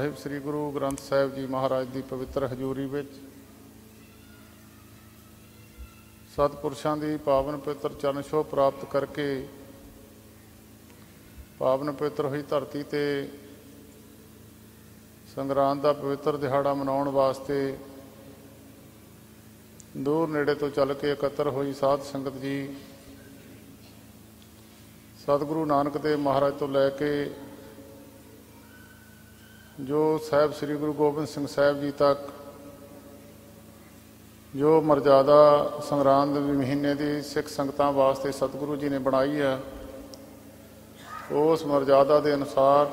ਸਾਹਿਬ ਸ੍ਰੀ ਗੁਰੂ ਗ੍ਰੰਥ ਸਾਹਿਬ ਜੀ ਮਹਾਰਾਜ ਦੀ ਪਵਿੱਤਰ ਹਜ਼ੂਰੀ ਵਿੱਚ ਸਤਿਪੁਰਸ਼ਾਂ ਦੀ ਪਾਵਨ ਪਵਿੱਤਰ ਚਰਨ ਛੋਹ ਪ੍ਰਾਪਤ ਕਰਕੇ ਪਾਵਨ ਪਵਿੱਤਰ ਹੋਈ ਧਰਤੀ ਤੇ ਸੰਗਰਾਂਦ ਦਾ ਪਵਿੱਤਰ ਦਿਹਾੜਾ ਮਨਾਉਣ ਵਾਸਤੇ ਦੂਰ ਨੇੜੇ ਤੋਂ ਚੱਲ ਕੇ ਇਕੱਤਰ ਹੋਈ ਸਾਧ ਸੰਗਤ ਜੀ ਸਤਿਗੁਰੂ ਨਾਨਕ ਦੇਵ ਮਹਾਰਾਜ ਤੋਂ ਲੈ ਕੇ ਜੋ ਸਾਹਿਬ ਸ੍ਰੀ ਗੁਰੂ ਗੋਬਿੰਦ ਸਿੰਘ ਸਾਹਿਬ ਜੀ ਤੱਕ ਜੋ ਮਰਜ਼ਾਦਾ ਸੰਗਰਾਂਦ ਦੇ ਮਹੀਨੇ ਦੀ ਸਿੱਖ ਸੰਗਤਾਂ ਵਾਸਤੇ ਸਤਿਗੁਰੂ ਜੀ ਨੇ ਬਣਾਈ ਹੈ, ਉਸ ਮਰਜ਼ਾਦਾ ਦੇ ਅਨੁਸਾਰ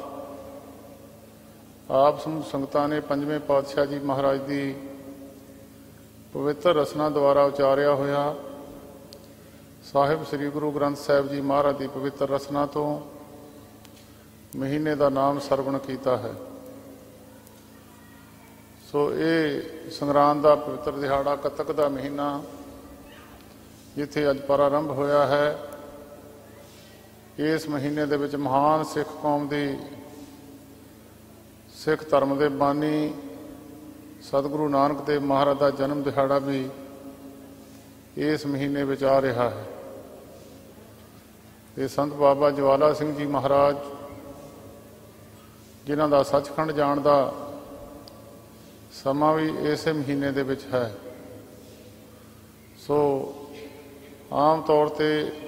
ਆਪ ਸਮੂਹ ਸੰਗਤਾਂ ਨੇ ਪੰਜਵੇਂ ਪਾਤਸ਼ਾਹ ਜੀ ਮਹਾਰਾਜ ਦੀ ਪਵਿੱਤਰ ਰਸਨਾ ਦੁਆਰਾ ਉਚਾਰਿਆ ਹੋਇਆ ਸਾਹਿਬ ਸ੍ਰੀ ਗੁਰੂ ਗ੍ਰੰਥ ਸਾਹਿਬ ਜੀ ਮਹਾਰਾਜ ਦੀ ਪਵਿੱਤਰ ਰਸਨਾ ਤੋਂ ਮਹੀਨੇ ਦਾ ਨਾਮ ਸਰਵਣ ਕੀਤਾ ਹੈ। ਸੋ ਇਹ ਸੰਗਰਾਂਦ ਦਾ ਪਵਿੱਤਰ ਦਿਹਾੜਾ ਕੱਤਕ ਦਾ ਮਹੀਨਾ ਜਿੱਥੇ ਅੱਜ ਪ੍ਰਾਰੰਭ ਹੋਇਆ ਹੈ, ਇਸ ਮਹੀਨੇ ਦੇ ਵਿੱਚ ਮਹਾਨ ਸਿੱਖ ਕੌਮ ਦੀ ਸਿੱਖ ਧਰਮ ਦੇ ਬਾਨੀ ਸਤਿਗੁਰੂ ਨਾਨਕ ਦੇਵ ਮਹਾਰਾਜ ਦਾ ਜਨਮ ਦਿਹਾੜਾ ਵੀ ਇਸ ਮਹੀਨੇ ਵਿੱਚ ਆ ਰਿਹਾ ਹੈ। ਇਹ ਸੰਤ ਬਾਬਾ ਜਵਾਲਾ ਸਿੰਘ ਜੀ ਮਹਾਰਾਜ ਜਿਨ੍ਹਾਂ ਦਾ ਸੱਚਖੰਡ ਜਾਣ ਦਾ ਸਮਾਂ ਵੀ ਇਸੇ ਮਹੀਨੇ ਦੇ ਵਿੱਚ ਹੈ। ਸੋ ਆਮ ਤੌਰ 'ਤੇ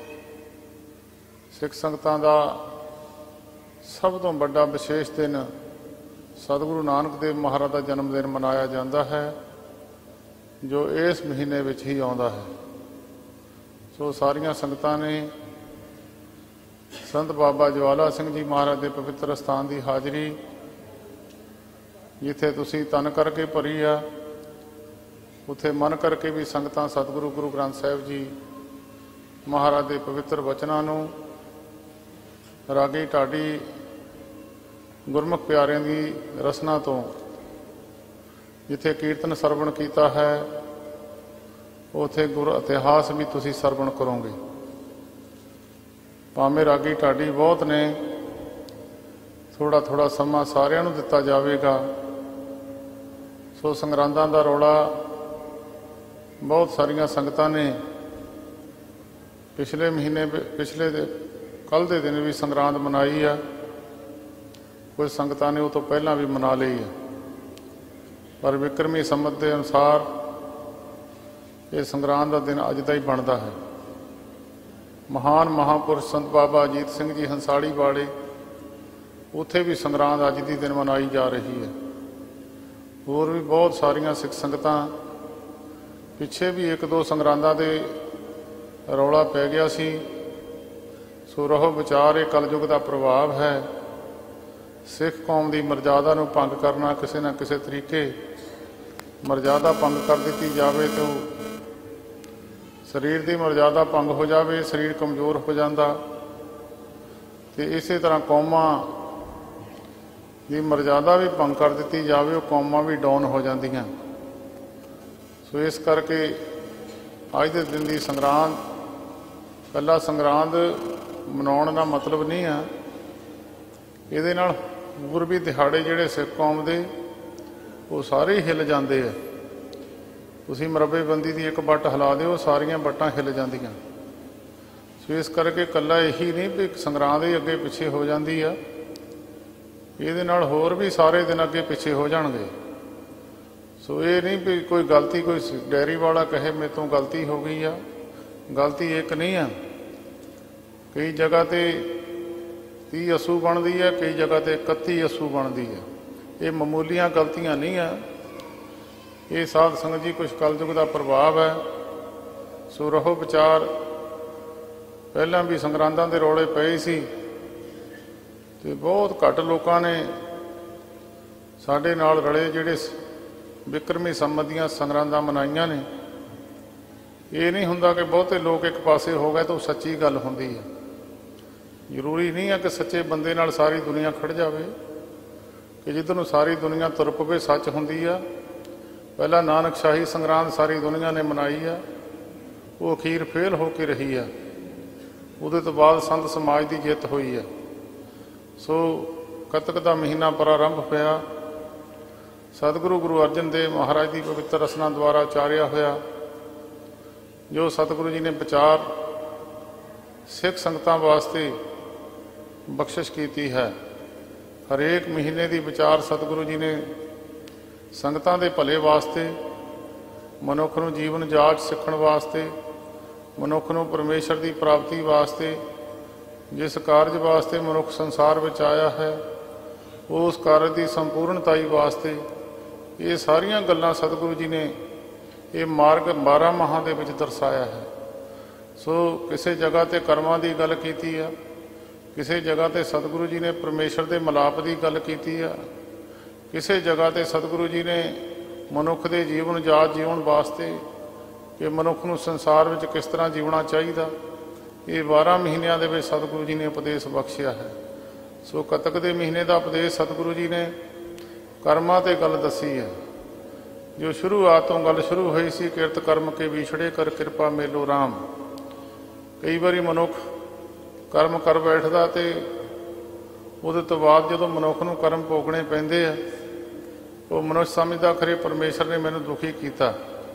ਸਿੱਖ ਸੰਗਤਾਂ ਦਾ ਸਭ ਤੋਂ ਵੱਡਾ ਵਿਸ਼ੇਸ਼ ਦਿਨ ਸਤਿਗੁਰੂ ਨਾਨਕ ਦੇਵ ਮਹਾਰਾਜ ਦਾ ਜਨਮ ਦਿਨ ਮਨਾਇਆ ਜਾਂਦਾ ਹੈ, ਜੋ ਇਸ ਮਹੀਨੇ ਵਿੱਚ ਹੀ ਆਉਂਦਾ ਹੈ। ਸੋ ਸਾਰੀਆਂ ਸੰਗਤਾਂ ਨੇ ਸੰਤ ਬਾਬਾ ਜਵਾਲਾ ਸਿੰਘ ਜੀ ਮਹਾਰਾਜ ਦੇ ਪਵਿੱਤਰ ਸਥਾਨ ਦੀ ਹਾਜ਼ਰੀ ਜਿੱਥੇ ਤੁਸੀਂ ਤਨ ਕਰਕੇ ਭਰੀ ਆ, ਉੱਥੇ ਮਨ ਕਰਕੇ ਵੀ ਸੰਗਤਾਂ ਸਤਿਗੁਰੂ ਗੁਰੂ ਗ੍ਰੰਥ ਸਾਹਿਬ ਜੀ ਮਹਾਰਾਜ ਦੇ ਪਵਿੱਤਰ ਵਚਨਾਂ ਨੂੰ ਰਾਗੀ ਢਾਡੀ ਗੁਰਮੁਖ ਪਿਆਰਿਆਂ ਦੀ ਰਸਨਾ ਤੋਂ ਜਿੱਥੇ ਕੀਰਤਨ ਸਰਵਣ ਕੀਤਾ ਹੈ, ਉੱਥੇ ਗੁਰ ਇਤਿਹਾਸ ਵੀ ਤੁਸੀਂ ਸਰਵਣ ਕਰੋਗੇ। ਭਾਵੇਂ ਰਾਗੀ ਢਾਡੀ ਬਹੁਤ ਨੇ, ਥੋੜ੍ਹਾ ਥੋੜ੍ਹਾ ਸਮਾਂ ਸਾਰਿਆਂ ਨੂੰ ਦਿੱਤਾ ਜਾਵੇਗਾ। ਸੋ ਸੰਗਰਾਂਦਾਂ ਦਾ ਰੌਲਾ ਬਹੁਤ ਸਾਰੀਆਂ ਸੰਗਤਾਂ ਨੇ ਕੱਲ੍ਹ ਦੇ ਦਿਨ ਵੀ ਸੰਗਰਾਂਦ ਮਨਾਈ ਆ, ਕੁਝ ਸੰਗਤਾਂ ਨੇ ਉਹ ਤੋਂ ਪਹਿਲਾਂ ਵੀ ਮਨਾ ਲਈ ਹੈ, ਪਰ ਵਿਕਰਮੀ ਸੰਮਤ ਦੇ ਅਨੁਸਾਰ ਇਹ ਸੰਗਰਾਂਦ ਦਾ ਦਿਨ ਅੱਜ ਦਾ ਹੀ ਬਣਦਾ ਹੈ। ਮਹਾਨ ਮਹਾਂਪੁਰਸ਼ ਸੰਤ ਬਾਬਾ ਅਜੀਤ ਸਿੰਘ ਜੀ ਹੰਸਾਲੀ ਵਾਲੇ, ਉੱਥੇ ਵੀ ਸੰਗਰਾਂਦ ਅੱਜ ਦੀ ਦਿਨ ਮਨਾਈ ਜਾ ਰਹੀ ਹੈ। ਹੋਰ ਵੀ ਬਹੁਤ ਸਾਰੀਆਂ ਸਿੱਖ ਸੰਗਤਾਂ ਪਿੱਛੇ ਵੀ ਇੱਕ ਦੋ ਸੰਗਰਾਂਦਾਂ ਦੇ ਰੌਲਾ ਪੈ ਗਿਆ ਸੀ। ਸੋ ਰਹੋ ਵਿਚਾਰ, ਇਹ ਕਲਯੁਗ ਦਾ ਪ੍ਰਭਾਵ ਹੈ। ਸਿੱਖ ਕੌਮ ਦੀ ਮਰਜ਼ਾਦਾ ਨੂੰ ਭੰਗ ਕਰਨਾ, ਕਿਸੇ ਨਾ ਕਿਸੇ ਤਰੀਕੇ ਮਰਜ਼ਾਦਾ ਭੰਗ ਕਰ ਦਿੱਤੀ ਜਾਵੇ ਤਾਂ ਸਰੀਰ ਦੀ ਮਰਜ਼ਾਦਾ ਭੰਗ ਹੋ ਜਾਵੇ, ਸਰੀਰ ਕਮਜ਼ੋਰ ਹੋ ਜਾਂਦਾ, ਅਤੇ ਇਸੇ ਤਰ੍ਹਾਂ ਕੌਮਾਂ ਦੀ ਮਰਜ਼ਾਦਾ ਵੀ ਭੰਗ ਕਰ ਦਿੱਤੀ ਜਾਵੇ, ਉਹ ਕੌਮਾਂ ਵੀ ਡਾਊਨ ਹੋ ਜਾਂਦੀਆਂ। ਸੋ ਇਸ ਕਰਕੇ ਅੱਜ ਦੇ ਦਿਨ ਦੀ ਸੰਗਰਾਂਦ ਇਕੱਲਾ ਸੰਗਰਾਂਦ ਮਨਾਉਣ ਦਾ ਮਤਲਬ ਨਹੀਂ ਆ, ਇਹਦੇ ਨਾਲ ਹੋਰ ਵੀ ਦਿਹਾੜੇ ਜਿਹੜੇ ਸਿੱਖ ਕੌਮ ਦੇ ਉਹ ਸਾਰੇ ਹੀ ਹਿੱਲ ਜਾਂਦੇ ਆ। ਤੁਸੀਂ ਮਰੱਬੇਬੰਦੀ ਦੀ ਇੱਕ ਵੱਟ ਹਿਲਾ ਦਿਓ, ਸਾਰੀਆਂ ਵੱਟਾਂ ਹਿੱਲ ਜਾਂਦੀਆਂ। ਸੋ ਇਸ ਕਰਕੇ ਇਕੱਲਾ ਇਹੀ ਨਹੀਂ ਵੀ ਸੰਗਰਾਂਦ ਹੀ ਅੱਗੇ ਪਿੱਛੇ ਹੋ ਜਾਂਦੀ ਆ, ਇਹਦੇ ਨਾਲ ਹੋਰ ਵੀ ਸਾਰੇ ਦਿਨ ਅੱਗੇ ਪਿੱਛੇ ਹੋ ਜਾਣਗੇ। ਸੋ ਇਹ ਨਹੀਂ ਵੀ ਕੋਈ ਗਲਤੀ, ਕੋਈ ਡੈਰੀ ਵਾਲਾ ਕਹੇ ਮੇਰੇ ਤੋਂ ਗਲਤੀ ਹੋ ਗਈ ਆ, ਗਲਤੀ ਇੱਕ ਨਹੀਂ ਆ। ਕਈ ਜਗ੍ਹਾ 'ਤੇ 30 ਅੱਸੂ ਬਣਦੀ ਹੈ, ਕਈ ਜਗ੍ਹਾ 'ਤੇ 31 ਅੱਸੂ ਬਣਦੀ ਹੈ। ਇਹ ਮਾਮੂਲੀਆਂ ਗਲਤੀਆਂ ਨਹੀਂ ਆ। ਇਹ ਸਾਧ ਸੰਗਤ ਜੀ ਕੁਛ ਕਲਯੁਗ ਦਾ ਪ੍ਰਭਾਵ ਹੈ। ਸੋ ਰਹੋ ਵਿਚਾਰ, ਪਹਿਲਾਂ ਵੀ ਸੰਗਰਾਂਦਾਂ ਦੇ ਰੌਲੇ ਪਏ ਸੀ ਅਤੇ ਬਹੁਤ ਘੱਟ ਲੋਕਾਂ ਨੇ ਸਾਡੇ ਨਾਲ ਰਲੇ ਜਿਹੜੇ ਵਿਕਰਮੀ ਸੰਮਤ ਦੀਆਂ ਸੰਗਰਾਂਦਾਂ ਮਨਾਈਆਂ ਨੇ। ਇਹ ਨਹੀਂ ਹੁੰਦਾ ਕਿ ਬਹੁਤੇ ਲੋਕ ਇੱਕ ਪਾਸੇ ਹੋ ਗਏ ਤਾਂ ਉਹ ਸੱਚੀ ਗੱਲ ਹੁੰਦੀ ਹੈ। ਜ਼ਰੂਰੀ ਨਹੀਂ ਹੈ ਕਿ ਸੱਚੇ ਬੰਦੇ ਨਾਲ ਸਾਰੀ ਦੁਨੀਆ ਖੜ੍ਹ ਜਾਵੇ, ਕਿ ਜਿੱਧਰ ਨੂੰ ਸਾਰੀ ਦੁਨੀਆ ਤੁਰ ਪਵੇ ਸੱਚ ਹੁੰਦੀ ਆ। ਪਹਿਲਾਂ ਨਾਨਕਸ਼ਾਹੀ ਸੰਗਰਾਂਦ ਸਾਰੀ ਦੁਨੀਆ ਨੇ ਮਨਾਈ ਆ, ਉਹ ਅਖੀਰ ਫੇਲ ਹੋ ਕੇ ਰਹੀ ਆ। ਉਹਦੇ ਤੋਂ ਬਾਅਦ ਸੰਤ ਸਮਾਜ ਦੀ ਜਿੱਤ ਹੋਈ ਆ। ਸੋ ਕੱਤਕ ਦਾ ਮਹੀਨਾ ਪ੍ਰਾਰੰਭ ਹੋਇਆ, सतगुरु गुरु अर्जन देव महाराज की पवित्र रसना द्वारा उचारिया होया जो सतगुरु जी ने विचार सिख संगतां वास्ते बख्शिश की है। हरेक महीने की विचार सतगुरु जी ने संगतां दे भले वास्ते, मनुख नूं जीवन जाच सीखण वास्ते, मनुख नूं परमेश्वर की प्राप्ति वास्ते, जिस कारज वास्ते मनुख संसार विच आया है उस कारज की संपूर्णताई वास्ते ये सारियां गल्लां सतगुरु जी ने ये मार्ग 12 माहां दे विच दर्शाया है। सो किसी जगह ते कर्मां की गल कीती है, किसी जगह ते सतगुरु जी ने परमेश्वर के मिलाप की गल कीती है, किसी जगह ते सतगुरु जी ने मनुख के जीवन जाच जीवन वास्ते कि मनुख नूं संसार में किस तरह जीवना चाहिए, ये 12 महीनों के सतगुरु जी ने उपदेश बख्शिया है। सो कतक के महीने का उपदेश सतगुरु जी ने कर्मां ते गल दसी है। जो शुरुआत तो गल शुरू हुई सी, किरत कर्म के विछड़े कर कृपा मेलो राम। कई बारी मनुख कर्म कर बैठदा ते उहदे तो बाद जो मनुख नूं कर्म भोगने पैंदे आ, वो मनुष्य समझदा खरे परमेश्वर ने मैनूं दुखी किया।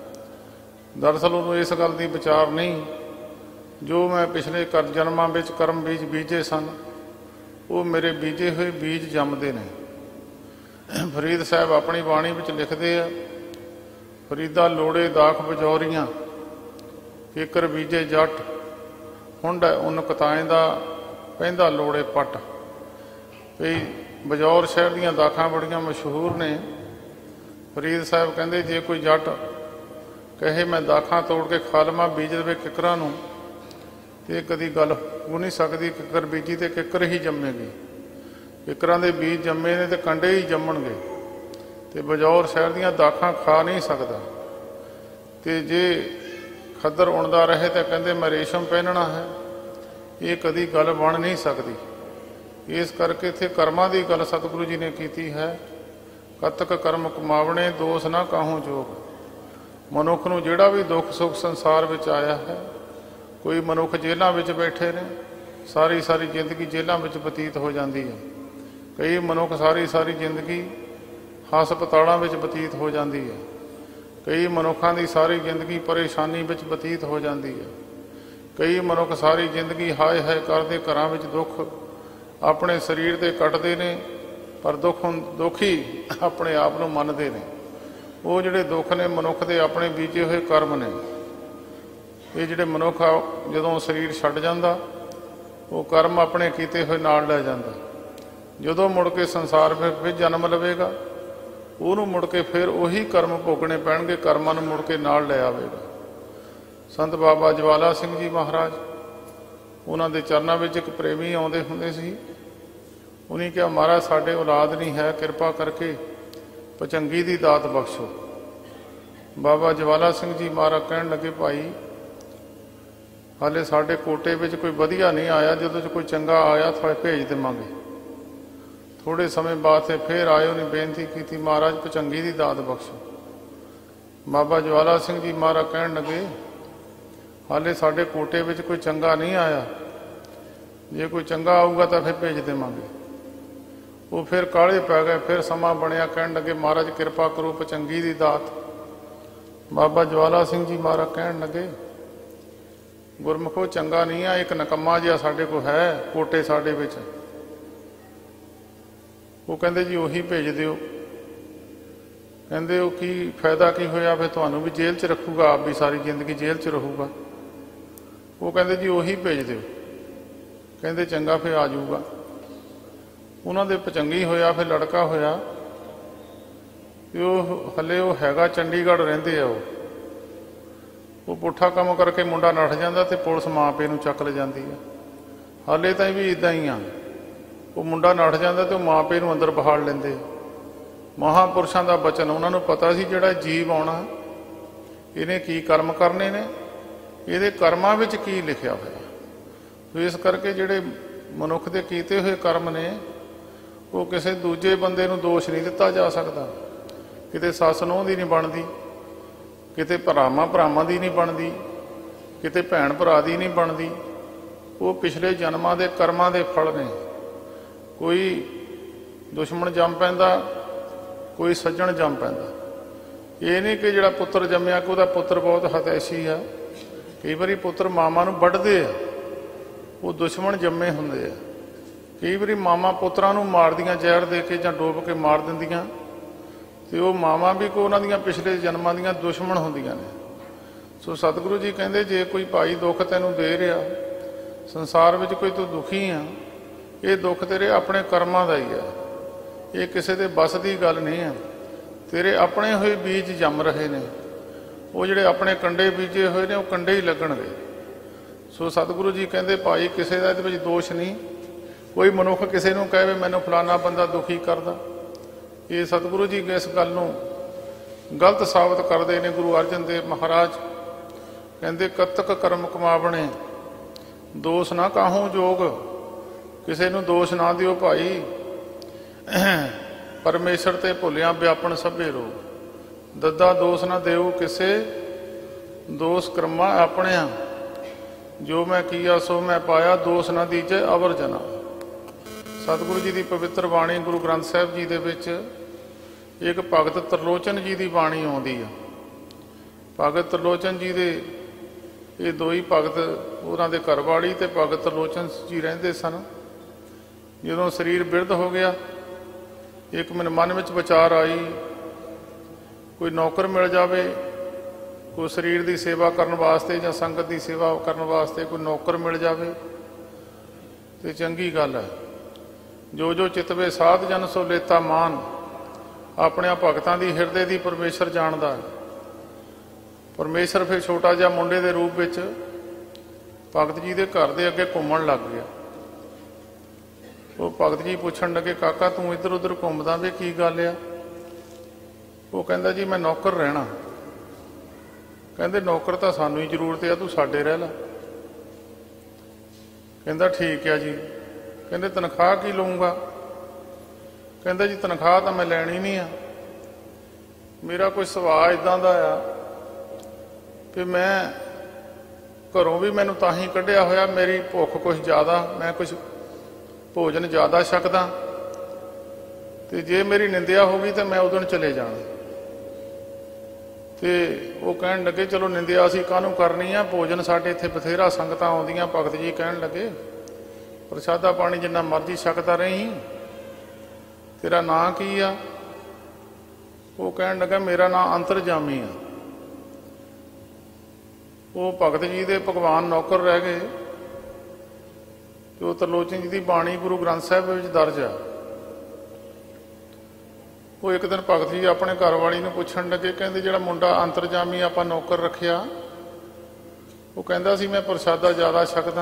दरअसल उन्होंने इस गल की विचार नहीं, जो मैं पिछले कर जन्मां विच कर्म बीज बीजे सन वो मेरे बीजे हुए बीज जमदे ने। फरीद साहब अपनी बाणी विच लिखदे आ, फरीदा लोड़े दाख बजौरियां केकर बीजे जट, हुंड उन कताएं दा पैंदा लोड़े पट। भई बजौर शहर दीयां दाखां बड़ियां मशहूर ने। फरीद साहब कहंदे जे कोई जट कहे मैं दाखां तोड़ के खा लवां बीज देवे किकरां नूं ते कदी गल हो नहीं सकती। किकर बीजी तो किकर ही जम्मेगी, किकरां दे बीज जम्मे ने तो कंडे ही जम्मणगे, तो बजौर शहर दीयां दाखां खा नहीं सकता। तो जे खद्दर उड़दा रहे तो कहंदे मैं रेशम पहनना है, ये कदी गल बन नहीं सकती। इस करके इत्थे कर्मां दी गल सतगुरु जी ने की है। कतक कर्म कमावणे दोष ना काहूं जोग। मनुख नूं जिहड़ा भी दुख सुख संसार विच आया है, कोई मनुख जेलों में बैठे ने, सारी सारी जिंदगी जेलों में बतीत हो जाती है। कई मनुख सारी सारी जिंदगी हस्पतालों में बतीत हो जाती है। कई मनुखों की सारी जिंदगी परेशानी में बतीत हो जाती है। कई मनुख सारी जिंदगी हाय हाय करते घरों में दुख अपने शरीर से कटते हैं, पर दुख ही अपने आप को मनते हैं। वो जोड़े दुख ने मनुख के अपने बीजे हुए कर्म ने। ये जोड़े मनुख आ जदों शरीर छड्ड जांदा, वो कर्म अपने कीते हुए नाल लै जांदा। जदों मुड़ के संसार में फिर जन्म लवेगा, उहनूं मुड़ के फिर उही कर्म भोगने पैणगे, कर्मां नूं मुड़ के नाल लै आवेगा। संत बाबा ज्वाला सिंह जी महाराज, उन्हां दे चरनां विच एक प्रेमी आउंदे हुंदे सी। उन्हें कहा महाराज साडे औलाद नहीं है, किरपा करके भचंगी दी दात बख्शो। बाबा ज्वाला सिंह जी महाराज कहण लगे भाई हाले साडे कोटे विच कोई वधिया नहीं आया, जदों कोई चंगा आया तो भेज देवांगे। थोड़े समय बाद से फिर आए, उन्हें बेनती की महाराज भचंगी दी दात बख्शो। बाबा ज्वाला सिंह जी महाराज कहण लगे हाले साडे कोटे विच कोई चंगा नहीं आया, जे कोई चंगा आऊगा तो फिर भेज देवांगे। वो फिर काले पै गए, फिर समा बनया, कहण लगे महाराज किरपा करो भचंगी दी दात। बाबा ज्वाला सिंह जी महाराज कहण लगे गुरमुखो चंगा नहीं है, एक नकम्मा जिहा साडे को है कोटे साडे विच। वो कहंदे जी उही भेज दिओ। कहंदे की फायदा की होया, फिर तुहानूं भी जेल च रखूगा, आप भी सारी जिंदगी जेल च रहूगा। वो कहंदे जी उही भेज दिओ। कहंदे चंगा फिर आ जाऊगा। उन्हां दे भचंगी होया, फिर लड़का होया। हले वो हैगा चंडीगढ़ रहिंदे आ। वो पुट्ठा काम करके मुंडा नठ जाता तो पुलिस माँ पे नूं चक ले जाती है। हाले ताईं भी इदां ही आ, वो मुंडा नठ जाता तो माँ पे नूं अंदर बहाल लेंदे। महापुरुषों का बचन उन्होंने पता सी जिहड़ा जीव आउणा इहने की कर्म करने ने, इहदे कर्मां विच की लिखिया होया। तो इस करके जिहड़े मनुख दे कीते हुए कर्म ने वो किसी दूजे बंदे नूं दोष नहीं दिता जा सकता। किते सੱਸ ਨੂੰਹ दी नहीं बनती, किते भरावां दी नहीं बनती, किते भैण भरा दी नहीं बनती। वो पिछले जन्मां दे कर्मां दे फल ने। कोई दुश्मन जम पैंदा, कोई सज्जण जम पैंदा। ये नहीं कि जिहड़ा पुत्र जम्मिया कि उहदा पुत्र बहुत हतैशी आ। कई बारी पुत्र मावां नूं वढदे आ, वो दुश्मन जम्मे हुंदे आ। कई बारी मावां पुत्रां नूं मारदियां जहर दे के जां डोब के मार दिंदियां, ते वो मावां भी कोई उन्हां दियां पिछले जन्मां दियां दुश्मन हुंदियां ने। सो सतगुरु जी कहंदे जे कोई भाई दुख तैनूं दे रिहा, संसार विच कोई तूं दुखी आ, ये दुख तेरे अपने कर्मां दा ही है, ये किसी दे बस दी गल नहीं है। तेरे अपने होए बीज जम रहे ने, वो जिहड़े अपने कंडे बीजे होए ने वो कंडे ही लगणगे। सो सतगुरु जी कहंदे भाई किसी दा इहदे विच दोष नहीं। कोई मनुख किसी नूं कहे मैनूं फलाना बंदा दुखी करदा, ये सतगुरु जी इस गल नूं गलत साबित करते हैं। गुरु अर्जन देव महाराज कहते कतक कर्म कमावणे दोष ना काहूं जोग, किसी नूं दोष ना दिओ भाई, परमेश्वर ते भुलिया व्यापन सभे रोग। दद्दा दोष ना देऊ किसे, दोष कर्मा अपणिया, जो मैं किया सो मैं पाया, दोष ना दीजे अवर जना। सतगुरु जी की पवित्र बाणी गुरु ग्रंथ साहिब जी दे विच एक भगत त्रिलोचन जी की बाणी आउंदी आ। भगत त्रिलोचन जी दे ये दो ही भगत, उन्हां दे घरवाली ते भगत त्रिलोचन जी रहिंदे सन। जदों शरीर बिरध हो गया, एक मेरे मन में विचार आई कोई नौकर मिल जाए, कोई शरीर की सेवा करने वास्ते जां संगत की सेवा करने वास्ते कोई नौकर मिल जाए तो चंगी गल है। जो जो चितवे साध जन सो लेता मान, अपने भगतां की हिरदे की परमेश्वर जानदा है। परमेश्वर फिर छोटा जिहा मुंडे के रूप में भगत जी के घर के अगे घूमन लग गया। वो भगत जी पूछण लगे काका तू इधर उधर घूमदा वे की गल आ? वो कहंदा जी मैं नौकर रहना। कहंदे नौकर तो सानू ही जरूरत है, तू साडे रह ला। कहंदा ठीक है जी। कहंदे तनख्वाह की लूँगा? कहंदा जी तनख्वाह तो मैं लैनी नहीं आ, मेरा कोई सुभाव इदां दा आ कि मैं घरों भी मैनूं तां ही कढ़िया होया, मेरी भुख कुछ ज़्यादा, मैं कुछ भोजन ज़्यादा छकदा, तो जे मेरी निंदिया होगी तो मैं उदण चले जाना। तो वो कहन लगे चलो निंदिया असीं काहनूं करनी आ, भोजन साडे इत्थे बथेरा संगतां आउंदियां। भगत जी कहन लगे प्रसादा पानी जिन्ना मर्जी छकदा रही, तेरा नां की आ? वो कहन लगा मेरा नां अंतरजामी आ। वो भगत जी दे भगवान नौकर रह गए। तो त्रिलोचन जी की बाणी गुरु ग्रंथ साहिब विच दर्ज आ। वो एक दिन भगत जी अपने घरवाली नूं पुछण लगे, कहंदे जिहड़ा मुंडा अंतरजामी आपां नौकर रखिया, वो कहंदा सी मैं प्रसादा ज़्यादा छकदा,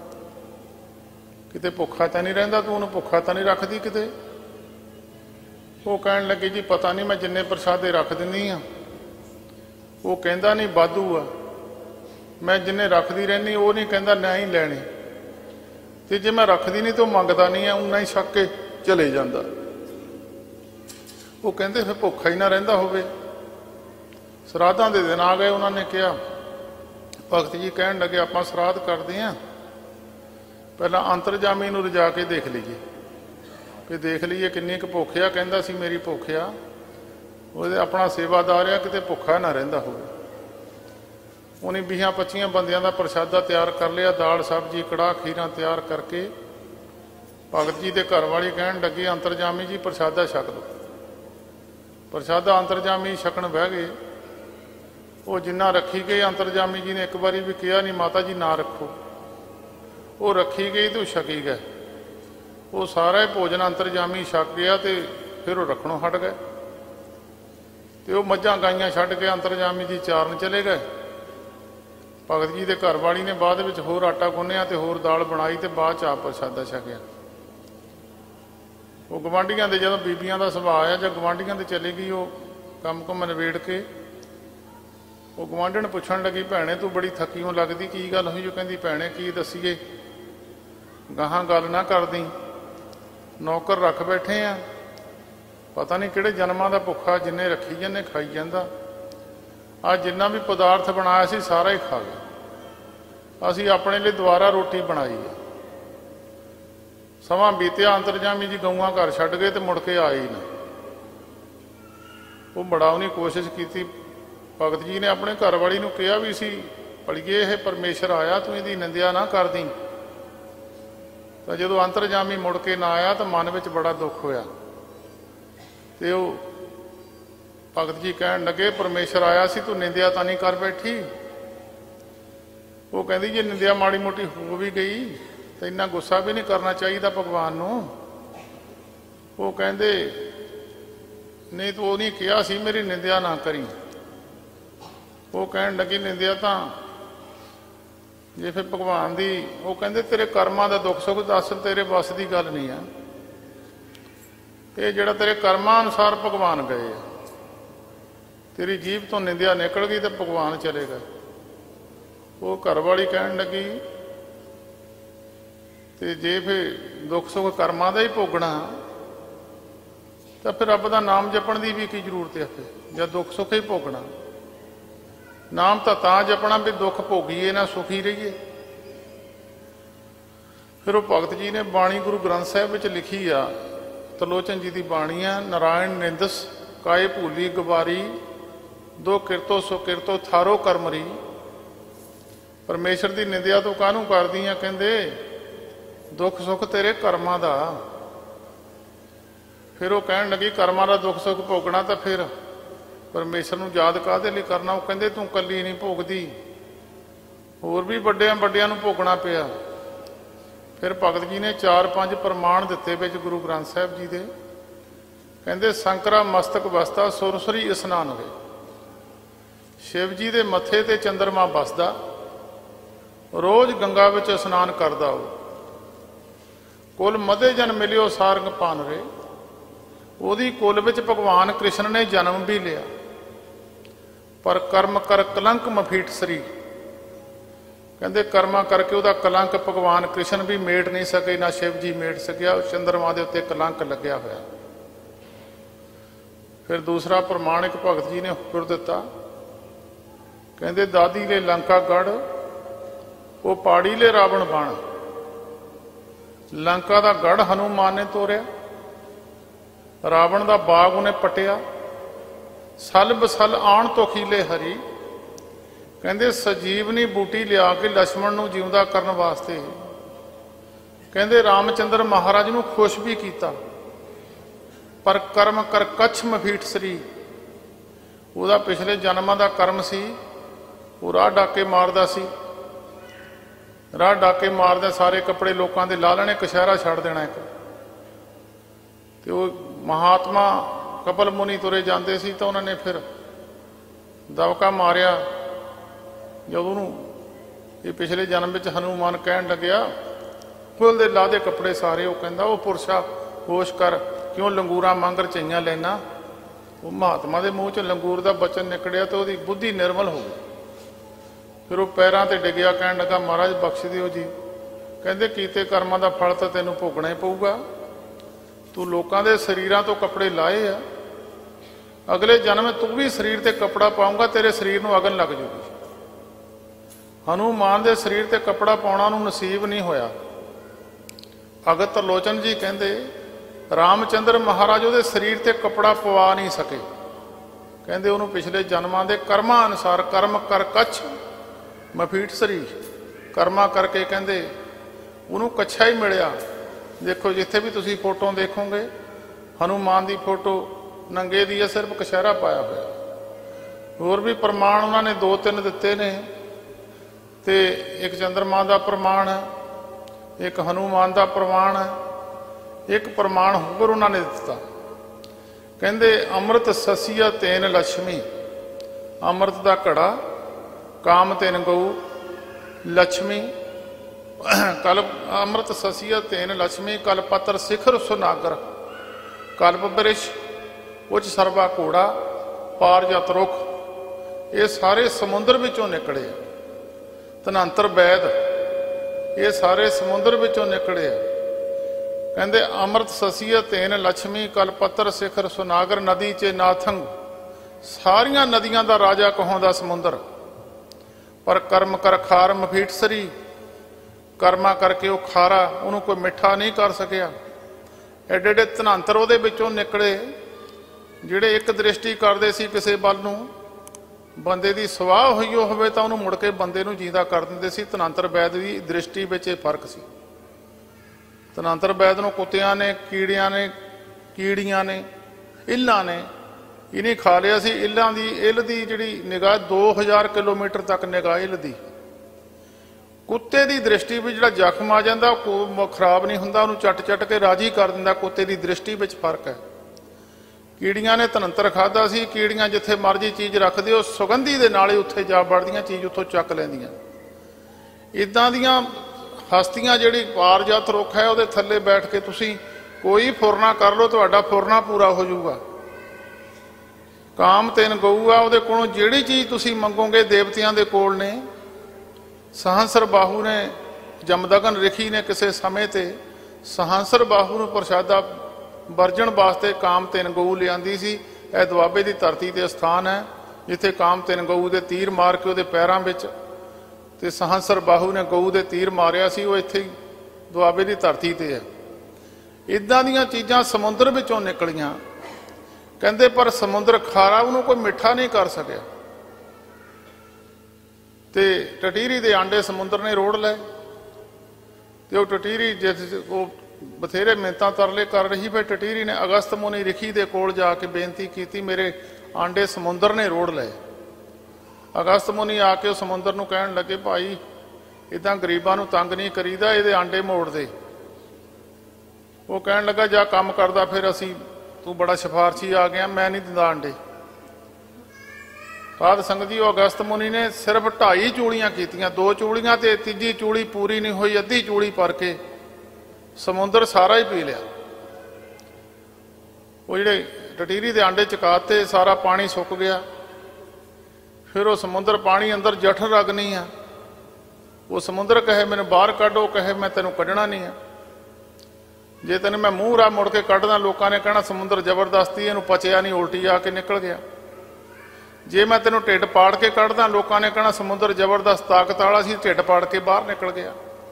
किते भुखा तो नहीं रहिंदा, तूं उहनूं भुखा तो नहीं रखदी किते? वो कहण लगे जी पता नहीं मैं जिन्ने प्रसादे रख दिंदी आ। वो कहंदा नहीं वाधू आ, मैं जिन्ने रखदी रहनी वो नहीं कहंदा नहीं लैणे, तो जे मैं रखदी नहीं तो मंगदा नहीं है, उन्ना ही छक के चले जांदा। वो कहंदे फिर भुखा ही ना रहिंदा होवे। श्राद्धां दे दिन आ गए, उन्होंने कहा भगत जी कहण लगे आपां श्राद्ध करदे आ, पहला अंतरजामी नूं रजा के देख लीए, फिर देख लीए किन्नी क भुख आ। कहंदा सी मेरी भुख आ, वो अपना सेवादार आ, किते भुखा ना रहिंदा होवे। उन्हें 20-25 बंदियां का प्रसादा तैयार कर लिया, दाल सब्जी कड़ाह खीरां तैयार करके भगत जी के घर वाली कहन लगी अंतरजामी जी प्रसादा छक दो। प्रसादा अंतरजामी छकन बह गए। वो जिन्ना रखी गई, अंतरजामी जी ने एक बारी भी कहा नहीं माता जी ना रखो, वो रखी गई तो छकी गए। वो सारा भोजन अंतरजामी छक गया तो फिर वो रखणों हट गए। तो वो मझां गाइयां छड्ड के अंतरजामी जी चारन चले गए। भगत जी के घर वाली ने बाद में होर आटा गुन्निया तो होर दाल बनाई तो बाद आप प्रसादा छकिया। वो गवांढियां दे जदों बीबियां का सुभाव आया जब गवांढियां दे चली गई, वो काम कुम नवेड़ के वो गवांढण पुछण लगी भैणे तू बड़ी थकीओं लगदी, की गल हुई? जो कहंदी भैणे की दसीए, गाहां गल ना करदी, नौकर रख बैठे आ, पता नहीं किहड़े जन्मां दा भुखा, जिन्ने रखी जाने खाई जांदा। आज जिन्ना भी पदार्थ बनाया सी सारा ही खा गया। असी अपने लिए दोबारा रोटी बनाई है। समा बीतिया, अंतरजामी जी गऊआं घर छड्ड गए तो मुड़ के आए ही ना। वो बड़ा उन्हें कोशिश की। भगत जी ने अपने घर वाली नूं कहा भी सी, भलीए यह परमेश्वर आया, तू इसकी निंदिया ना कर दी। तो जो अंतरजामी मुड़ के ना आया तो मन में बड़ा दुख होया। तो भगत जी कहन लगे, परमेश्वर आया सी, तू निंदिया तो नहीं कर बैठी। वो कहती जे निंदिया माड़ी मोटी हो भी गई तो इन्ना गुस्सा भी नहीं करना चाहिए भगवान नूं। वो कहते नहीं, तो वो नहीं कहा सी मेरी निंदिया ना करी। वो कहन लगी निंदिया तो जे फिर भगवान दी, वो कहते तेरे कर्मां दा दुख सुख दस, तेरे बस की गल नहीं है। ये जिहड़ा तेरे कर्मां अनुसार भगवान गए, तेरी जीभ तो निंदिया निकल गई तो भगवान चले गए। वो घर वाली कहन लगी, तो जे फिर दुख सुख कर्मां दा ही भोगना तो फिर रब का नाम जपण की भी की जरूरत है। फिर जब दुख सुख ही भोगना, नाम तो जपना भी दुख भोगीए ना सुखी रहीए। फिर वो भगत जी ने बाणी गुरु ग्रंथ साहिब में लिखी आ, त्रिलोचन जी की बाणी आ, नारायण निंदस काए भूली गवारी, दो किरतो सो किरतो थारो करमरी। परमेश्वर की निंदिया तो काहनूं करदी आ, कहंदे दुख सुख तेरे कर्मां दा। फिर वो कहन लगी कर्मां दा दुख सुख भोगना तो फिर परमेश्वर नूं याद काहदे लई करना। वो कहंदे तूं कल्ली नहीं भोगदी, होर भी वड्डियां वड्डियां नूं भोगना पिया। फिर भगत जी ने 4-5 प्रमाण दिते विच गुरु ग्रंथ साहिब जी दे। कहंदे संकरा मस्तक बसदा सुरसरी इशनान वे, शिव जी दे मथे ते चंद्रमा बसदा, रोज गंगा विच इशनान करदा हो। कुल मधे जन मिलियो सारंग पान रे, ओदी कुल विच भगवान कृष्ण ने जन्म भी लिया। पर कर्म कर कलंक मफीट सरी, कहते कर्मा करके वह कलंक भगवान कृष्ण भी मेट नहीं सके, ना शिव जी मेट सकिया। चंद्रमा के उत्ते कलंक लग्या होया। फिर दूसरा प्रमाणिक भगत जी ने हुक्म दिता, कहते दादी ले लंका गढ़, वो पाड़ी ले रावण बण। लंका का गढ़ हनुमान ने तोड़िया, रावण का बाग उन्हें पटिया। सल बसल आण तो खीले हरी, कहते सजीवनी बूटी लिया के लक्ष्मण नूं जिउंदा करन वास्ते। कहते रामचंद्र महाराज नूं खुश भी किया। पर कर्म कर कच्छ मफीट सरी, वह पिछले जन्मां दा कर्म सी, वो राह डाके मारदा सी। राह डाके मारदे सारे कपड़े लोगों के ला लेने, कशहरा छड़ देना एक। तो वो महात्मा कपल मुनि तुरे जाते सी, तो उन्होंने फिर दबका मारिया। जब उन्होंने ये पिछले जन्म में हनुमान कहन लग्या फुल दे ला दे कपड़े सारे, वो कहता वो पुरशा होश कर, क्यों लंगूरा मांगर चईयां लेना। वो महात्मा के मूँह च लंगूर का बचन निकलिया तो वो बुद्धि निर्मल हो गई। फिर वो पैरों से डिग्या, कह लगा महाराज बख्श दिओ जी। कहते कीते कर्मां का फल तो तेनों भोगना ही पऊगा। तू लोगों के शरीरों तो कपड़े लाए आ, अगले जन्म में तू भी शरीर ते कपड़ा पाऊंगा, तेरे शरीर में अगन लग जूगी। हनुमान के शरीर ते कपड़ा पाउणा नूं नसीब नहीं होया। भगत त्रिलोचन जी कहते रामचंद्र महाराज वो शरीर ते कपड़ा पवा नहीं सके। कहते उन्होंने पिछले जन्मां दे कर्मां अनुसार कर्म कर कच्छ मफीट सरी, कर्मा करके कहते उन्होंने कच्छा ही मिलिया। देखो जिथे भी तुसी फोटो देखोगे हनुमान की फोटो नंगे दी है, सिर्फ कशहरा पाया हुआ। होर भी प्रमाण उन्होंने 2-3 दिते ने, ते एक चंद्रमा का प्रमाण है, एक हनुमान का प्रमाण है, एक प्रमाण होर उन्होंने दिता। कहते अमृत ससिया तेन लक्ष्मी, अमृत का घड़ा, काम तेन गऊ लक्ष्मी। कल्प अमृत ससिया तेन लक्ष्मी, कलपत्र शिखर सुनागर, कल्प वृक्ष उच्च सरवा घोड़ा, पारजत रुख, ये सारे समुद्र विचों निकले। धनंतर वैद ये सारे समुद्र विचों निकले। कहते अमृत ससिया तेन लक्ष्मी, कलपत्र शिखर सुनागर, नदी चे नाथंग, सारिया नदियां का राजा कहांदा समुद्र। पर कर्म कर खार मफीट सरी, कर्मा करके वो खारा, उन्होंने कोई मिठा नहीं कर सकिया। एडे एडे धनांतर वो निकले, ਜਿਹੜੇ ਇੱਕ ਦ੍ਰਿਸ਼ਟੀ ਕਰਦੇ ਸੀ ਕਿਸੇ ਵੱਲ ਨੂੰ, ਬੰਦੇ ਦੀ ਸਵਾਹ ਹੋਈ ਹੋਵੇ ਤਾਂ ਉਹਨੂੰ ਮੁੜ ਕੇ ਬੰਦੇ ਨੂੰ ਜਿੰਦਾ ਕਰ ਦਿੰਦੇ ਸੀ। ਧਨੰਤਰ ਵੈਦ ਦੀ ਦ੍ਰਿਸ਼ਟੀ ਵਿੱਚ ਇਹ ਫਰਕ ਸੀ। ਧਨੰਤਰ ਵੈਦ ਨੂੰ ਕੁੱਤਿਆਂ ਨੇ, ਕੀੜਿਆਂ ਨੇ, ਕੀੜੀਆਂ ਨੇ, ਇੱਲਾਂ ਨੇ ਇਹਨੇ ਖਾ ਲਿਆ ਸੀ। ਇੱਲਾਂ ਦੀ, ਇੱਲ ਦੀ ਜਿਹੜੀ ਨਿਗਾਹ 2000 ਕਿਲੋਮੀਟਰ ਤੱਕ ਨਿਗਾਹ ਇੱਲ ਦੀ। ਕੁੱਤੇ ਦੀ ਦ੍ਰਿਸ਼ਟੀ ਵਿੱਚ ਜਿਹੜਾ ਜ਼ਖਮ ਆ ਜਾਂਦਾ ਉਹ ਖਰਾਬ ਨਹੀਂ ਹੁੰਦਾ, ਉਹਨੂੰ ਚੱਟ ਚੱਟ ਕੇ ਰਾਜੀ ਕਰ ਦਿੰਦਾ। ਕੁੱਤੇ ਦੀ ਦ੍ਰਿਸ਼ਟੀ ਵਿੱਚ ਫਰਕ ਹੈ। ਕੀੜੀਆਂ ਨੇ ਧਨੰਤਰ ਖਾਧਾ ਸੀ। ਕੀੜੀਆਂ ਜਿੱਥੇ ਮਰਜੀ ਚੀਜ਼ ਰੱਖਦੇ ਉਹ ਸੁਗੰਧੀ ਦੇ ਨਾਲ ਹੀ ਉੱਥੇ ਜਾ ਵੜਦੀਆਂ, ਚੀਜ਼ ਉੱਥੋਂ ਚੱਕ ਲੈਂਦੀਆਂ। ਇੱਦਾਂ ਦੀਆਂ ਹਸਤੀਆਂ, ਜਿਹੜੀ ਪਾਰਜਾਤ ਰੁੱਖ ਹੈ ਉਹਦੇ ਥੱਲੇ ਬੈਠ ਕੇ ਤੁਸੀਂ ਕੋਈ ਫੁਰਨਾ ਕਰ ਲਓ, ਤੁਹਾਡਾ ਫੁਰਨਾ ਪੂਰਾ ਹੋ ਜਾਊਗਾ। ਕਾਮ ਤਿੰਨ ਗਊ ਆ, ਉਹਦੇ ਕੋਲੋਂ ਜਿਹੜੀ ਚੀਜ਼ ਤੁਸੀਂ ਮੰਗੋਗੇ ਦੇਵਤਿਆਂ ਦੇ ਕੋਲ ਨੇ। ਸਹੰਸਰ ਬਾਹੂ ਨੇ, ਜਮਦਗਨ ਰਿਖੀ ਨੇ ਕਿਸੇ ਸਮੇਂ ਤੇ ਸਹੰਸਰ ਬਾਹੂ ਨੂੰ ਪ੍ਰਸ਼ਾਦਾ ਵਰਜਣ ਵਾਸਤੇ ਕਾਮ ਤਿੰਨ ਗਊ ਲਿਆਂਦੀ ਸੀ। ਇਹ ਦੁਆਬੇ ਦੀ ਧਰਤੀ ਤੇ ਸਥਾਨ ਹੈ ਜਿੱਥੇ ਕਾਮ ਤਿੰਨ ਗਊ ਦੇ ਤੀਰ ਮਾਰ ਕੇ ਉਹਦੇ ਪੈਰਾਂ ਵਿੱਚ, ਤੇ ਸਹੰਸਰ ਬਾਹੂ ਨੇ ਗਊ ਦੇ ਤੀਰ ਮਾਰਿਆ ਸੀ, ਉਹ ਇੱਥੇ ਦੁਆਬੇ ਦੀ ਧਰਤੀ ਤੇ ਹੈ। ਇੱਦਾਂ ਦੀਆਂ ਚੀਜ਼ਾਂ ਸਮੁੰਦਰ ਵਿੱਚੋਂ ਨਿਕਲੀਆਂ ਕਹਿੰਦੇ, ਪਰ ਸਮੁੰਦਰ ਖਾਰਾ, ਉਹਨੂੰ ਕੋਈ ਮਿੱਠਾ ਨਹੀਂ ਕਰ ਸਕਿਆ। ਤੇ ਟਟੀਰੀ ਦੇ ਆਂਡੇ ਸਮੁੰਦਰ ਨੇ ਰੋੜ ਲਏ। ਤੇ ਉਹ ਟਟੀਰੀ ਜਿਸ ਉਹ ਬਥੇਰੇ ਮਿੰਨਤਾਂ ਤਰਲੇ ਕਰ ਰਹੀ, ਫਿਰ ਟਟੀਰੀ ਨੇ ਅਗਸਤ ਮੁਨੀ ਰਿਖੀ ਦੇ ਕੋਲ ਜਾ ਕੇ ਬੇਨਤੀ ਕੀਤੀ, ਮੇਰੇ ਆਂਡੇ ਸਮੁੰਦਰ ਨੇ ਰੋੜ ਲਏ। ਅਗਸਤ ਮੁਨੀ ਆ ਕੇ ਉਹ ਸਮੁੰਦਰ ਨੂੰ ਕਹਿਣ ਲੱਗੇ, ਭਾਈ ਇੱਦਾਂ ਗਰੀਬਾਂ ਨੂੰ ਤੰਗ ਨਹੀਂ ਕਰੀਦਾ, ਇਹਦੇ ਆਂਡੇ ਮੋੜ ਦੇ। ਉਹ ਕਹਿਣ ਲੱਗਾ, ਜਾ ਕੰਮ ਕਰਦਾ ਫਿਰ, ਅਸੀਂ ਤੂੰ ਬੜਾ ਸਿਫਾਰਸ਼ੀ ਆ ਗਿਆ, ਮੈਂ ਨਹੀਂ ਦਿੰਦਾ ਆਂਡੇ। ਸਾਧ ਸੰਗਤ ਜੀ, ਉਹ ਅਗਸਤ ਮੁਨੀ ਨੇ ਸਿਰਫ 2.5 ਚੂੜੀਆਂ ਕੀਤੀਆਂ, 2 ਚੂੜੀਆਂ ਤੇ ਤੀਜੀ ਚੂੜੀ ਪੂਰੀ ਨਹੀਂ ਹੋਈ, ਅੱਧੀ ਚੂੜੀ ਭਰ ਕੇ ਸਮੁੰਦਰ ਸਾਰਾ ਹੀ ਪੀ ਲਿਆ। ਉਹ ਜਿਹੜੇ ਟਟੀਰੀ ਦੇ ਆਂਡੇ ਚਕਾਤੇ, ਸਾਰਾ ਪਾਣੀ ਸੁੱਕ ਗਿਆ। ਫਿਰ ਉਹ ਸਮੁੰਦਰ ਪਾਣੀ ਅੰਦਰ ਜਠਰ ਅਗਨੀ ਆ। ਉਹ ਸਮੁੰਦਰ ਕਹੇ ਮੈਨੂੰ ਬਾਹਰ ਕੱਢ, ਉਹ ਕਹੇ ਮੈਂ ਤੈਨੂੰ ਕੱਢਣਾ ਨਹੀਂ ਆ। ਜੇ ਤੈਨੂੰ ਮੈਂ ਮੂੰਹ ਰਾਹ ਮੁੜ ਕੇ ਕੱਢਦਾ, ਲੋਕਾਂ ਨੇ ਕਹਿਣਾ ਸਮੁੰਦਰ ਜ਼ਬਰਦਸਤੀ, ਇਹਨੂੰ ਪਚਿਆ ਨਹੀਂ, ਉਲਟੀ ਆ ਕੇ ਨਿਕਲ ਗਿਆ। ਜੇ ਮੈਂ ਤੈਨੂੰ ਢਿੱਡ ਪਾੜ ਕੇ ਕੱਢਦਾ, ਲੋਕਾਂ ਨੇ ਕਹਿਣਾ ਸਮੁੰਦਰ ਜ਼ਬਰਦਸਤ ਤਾਕਤ ਵਾਲਾ ਸੀ, ਢਿੱਡ ਪਾੜ ਕੇ ਬਾਹਰ ਨਿਕਲ ਗਿਆ।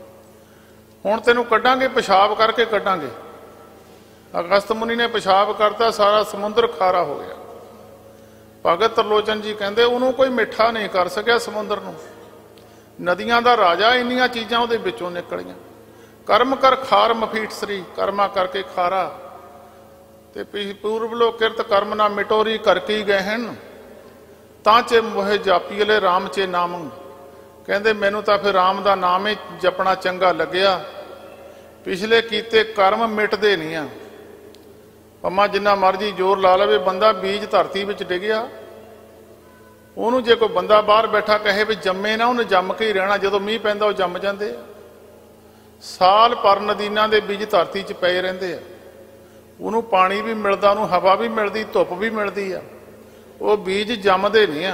ਹੁਣ ਤੈਨੂੰ ਕੱਢਾਂਗੇ, ਪਿਸ਼ਾਬ ਕਰਕੇ ਕੱਢਾਂਗੇ। ਅਗਸਤ ਮੁਨੀ ਨੇ ਪਿਸ਼ਾਬ ਕਰਤਾ, ਸਾਰਾ ਸਮੁੰਦਰ ਖਾਰਾ ਹੋ ਗਿਆ। ਭਗਤ ਤਰਲੋਚਨ ਜੀ ਕਹਿੰਦੇ, ਉਹਨੂੰ ਕੋਈ ਮਿੱਠਾ ਨਹੀਂ ਕਰ ਸਕਿਆ ਸਮੁੰਦਰ ਨੂੰ। ਨਦੀਆਂ ਦਾ ਰਾਜਾ, ਇੰਨੀਆਂ ਚੀਜ਼ਾਂ ਉਹਦੇ ਵਿੱਚੋਂ ਨਿਕਲੀਆਂ। ਕਰਮ ਕਰ ਖਾਰ ਮਫੀਟ ਸ੍ਰੀ, ਕਰਮਾ ਕਰਕੇ ਖਾਰਾ। ਤੇ ਪੂਰਬ ਲੋ ਕਿਰਤ ਕਰਮ ਨਾ ਮਿਟੋਰੀ ਕਰ ਕੀ ਗਹਿਣ, ਤਾਂ ਚੇ ਮੋਹਿ ਜਾਪੀਲੇ ਰਾਮ ਚੇ ਨਾਮ। ਕਹਿੰਦੇ ਮੈਨੂੰ ਤਾਂ ਫਿਰ ਰਾਮ ਦਾ ਨਾਮ ਹੀ ਜਪਣਾ ਚੰਗਾ ਲੱਗਿਆ। ਪਿਛਲੇ ਕੀਤੇ ਕਰਮ ਮਿਟਦੇ ਨਹੀਂ ਆ। ਪੰਮਾ ਜਿੰਨਾ ਮਰਜੀ ਜ਼ੋਰ ਲਾ ਲਵੇ, ਬੰਦਾ ਬੀਜ ਧਰਤੀ ਵਿੱਚ ਡਿੱਗਿਆ, ਉਹਨੂੰ ਜੇ ਕੋਈ ਬੰਦਾ ਬਾਹਰ ਬੈਠਾ ਕਹੇ ਵੀ ਜੰਮੇ ਨਾ, ਉਹਨੇ ਜੰਮ ਕੇ ਹੀ ਰਹਿਣਾ। ਜਦੋਂ ਮੀਂਹ ਪੈਂਦਾ ਉਹ ਜੰਮ ਜਾਂਦੇ ਆ। ਸਾਲ ਪਰ ਨਦੀਨਾਂ ਦੇ ਬੀਜ ਧਰਤੀ 'ਚ ਪਏ ਰਹਿੰਦੇ ਆ। ਉਹਨੂੰ ਪਾਣੀ ਵੀ ਮਿਲਦਾ, ਉਹਨੂੰ ਹਵਾ ਵੀ ਮਿਲਦੀ, ਧੁੱਪ ਵੀ ਮਿਲਦੀ ਆ। ਉਹ ਬੀਜ ਜੰਮਦੇ ਨਹੀਂ ਆ।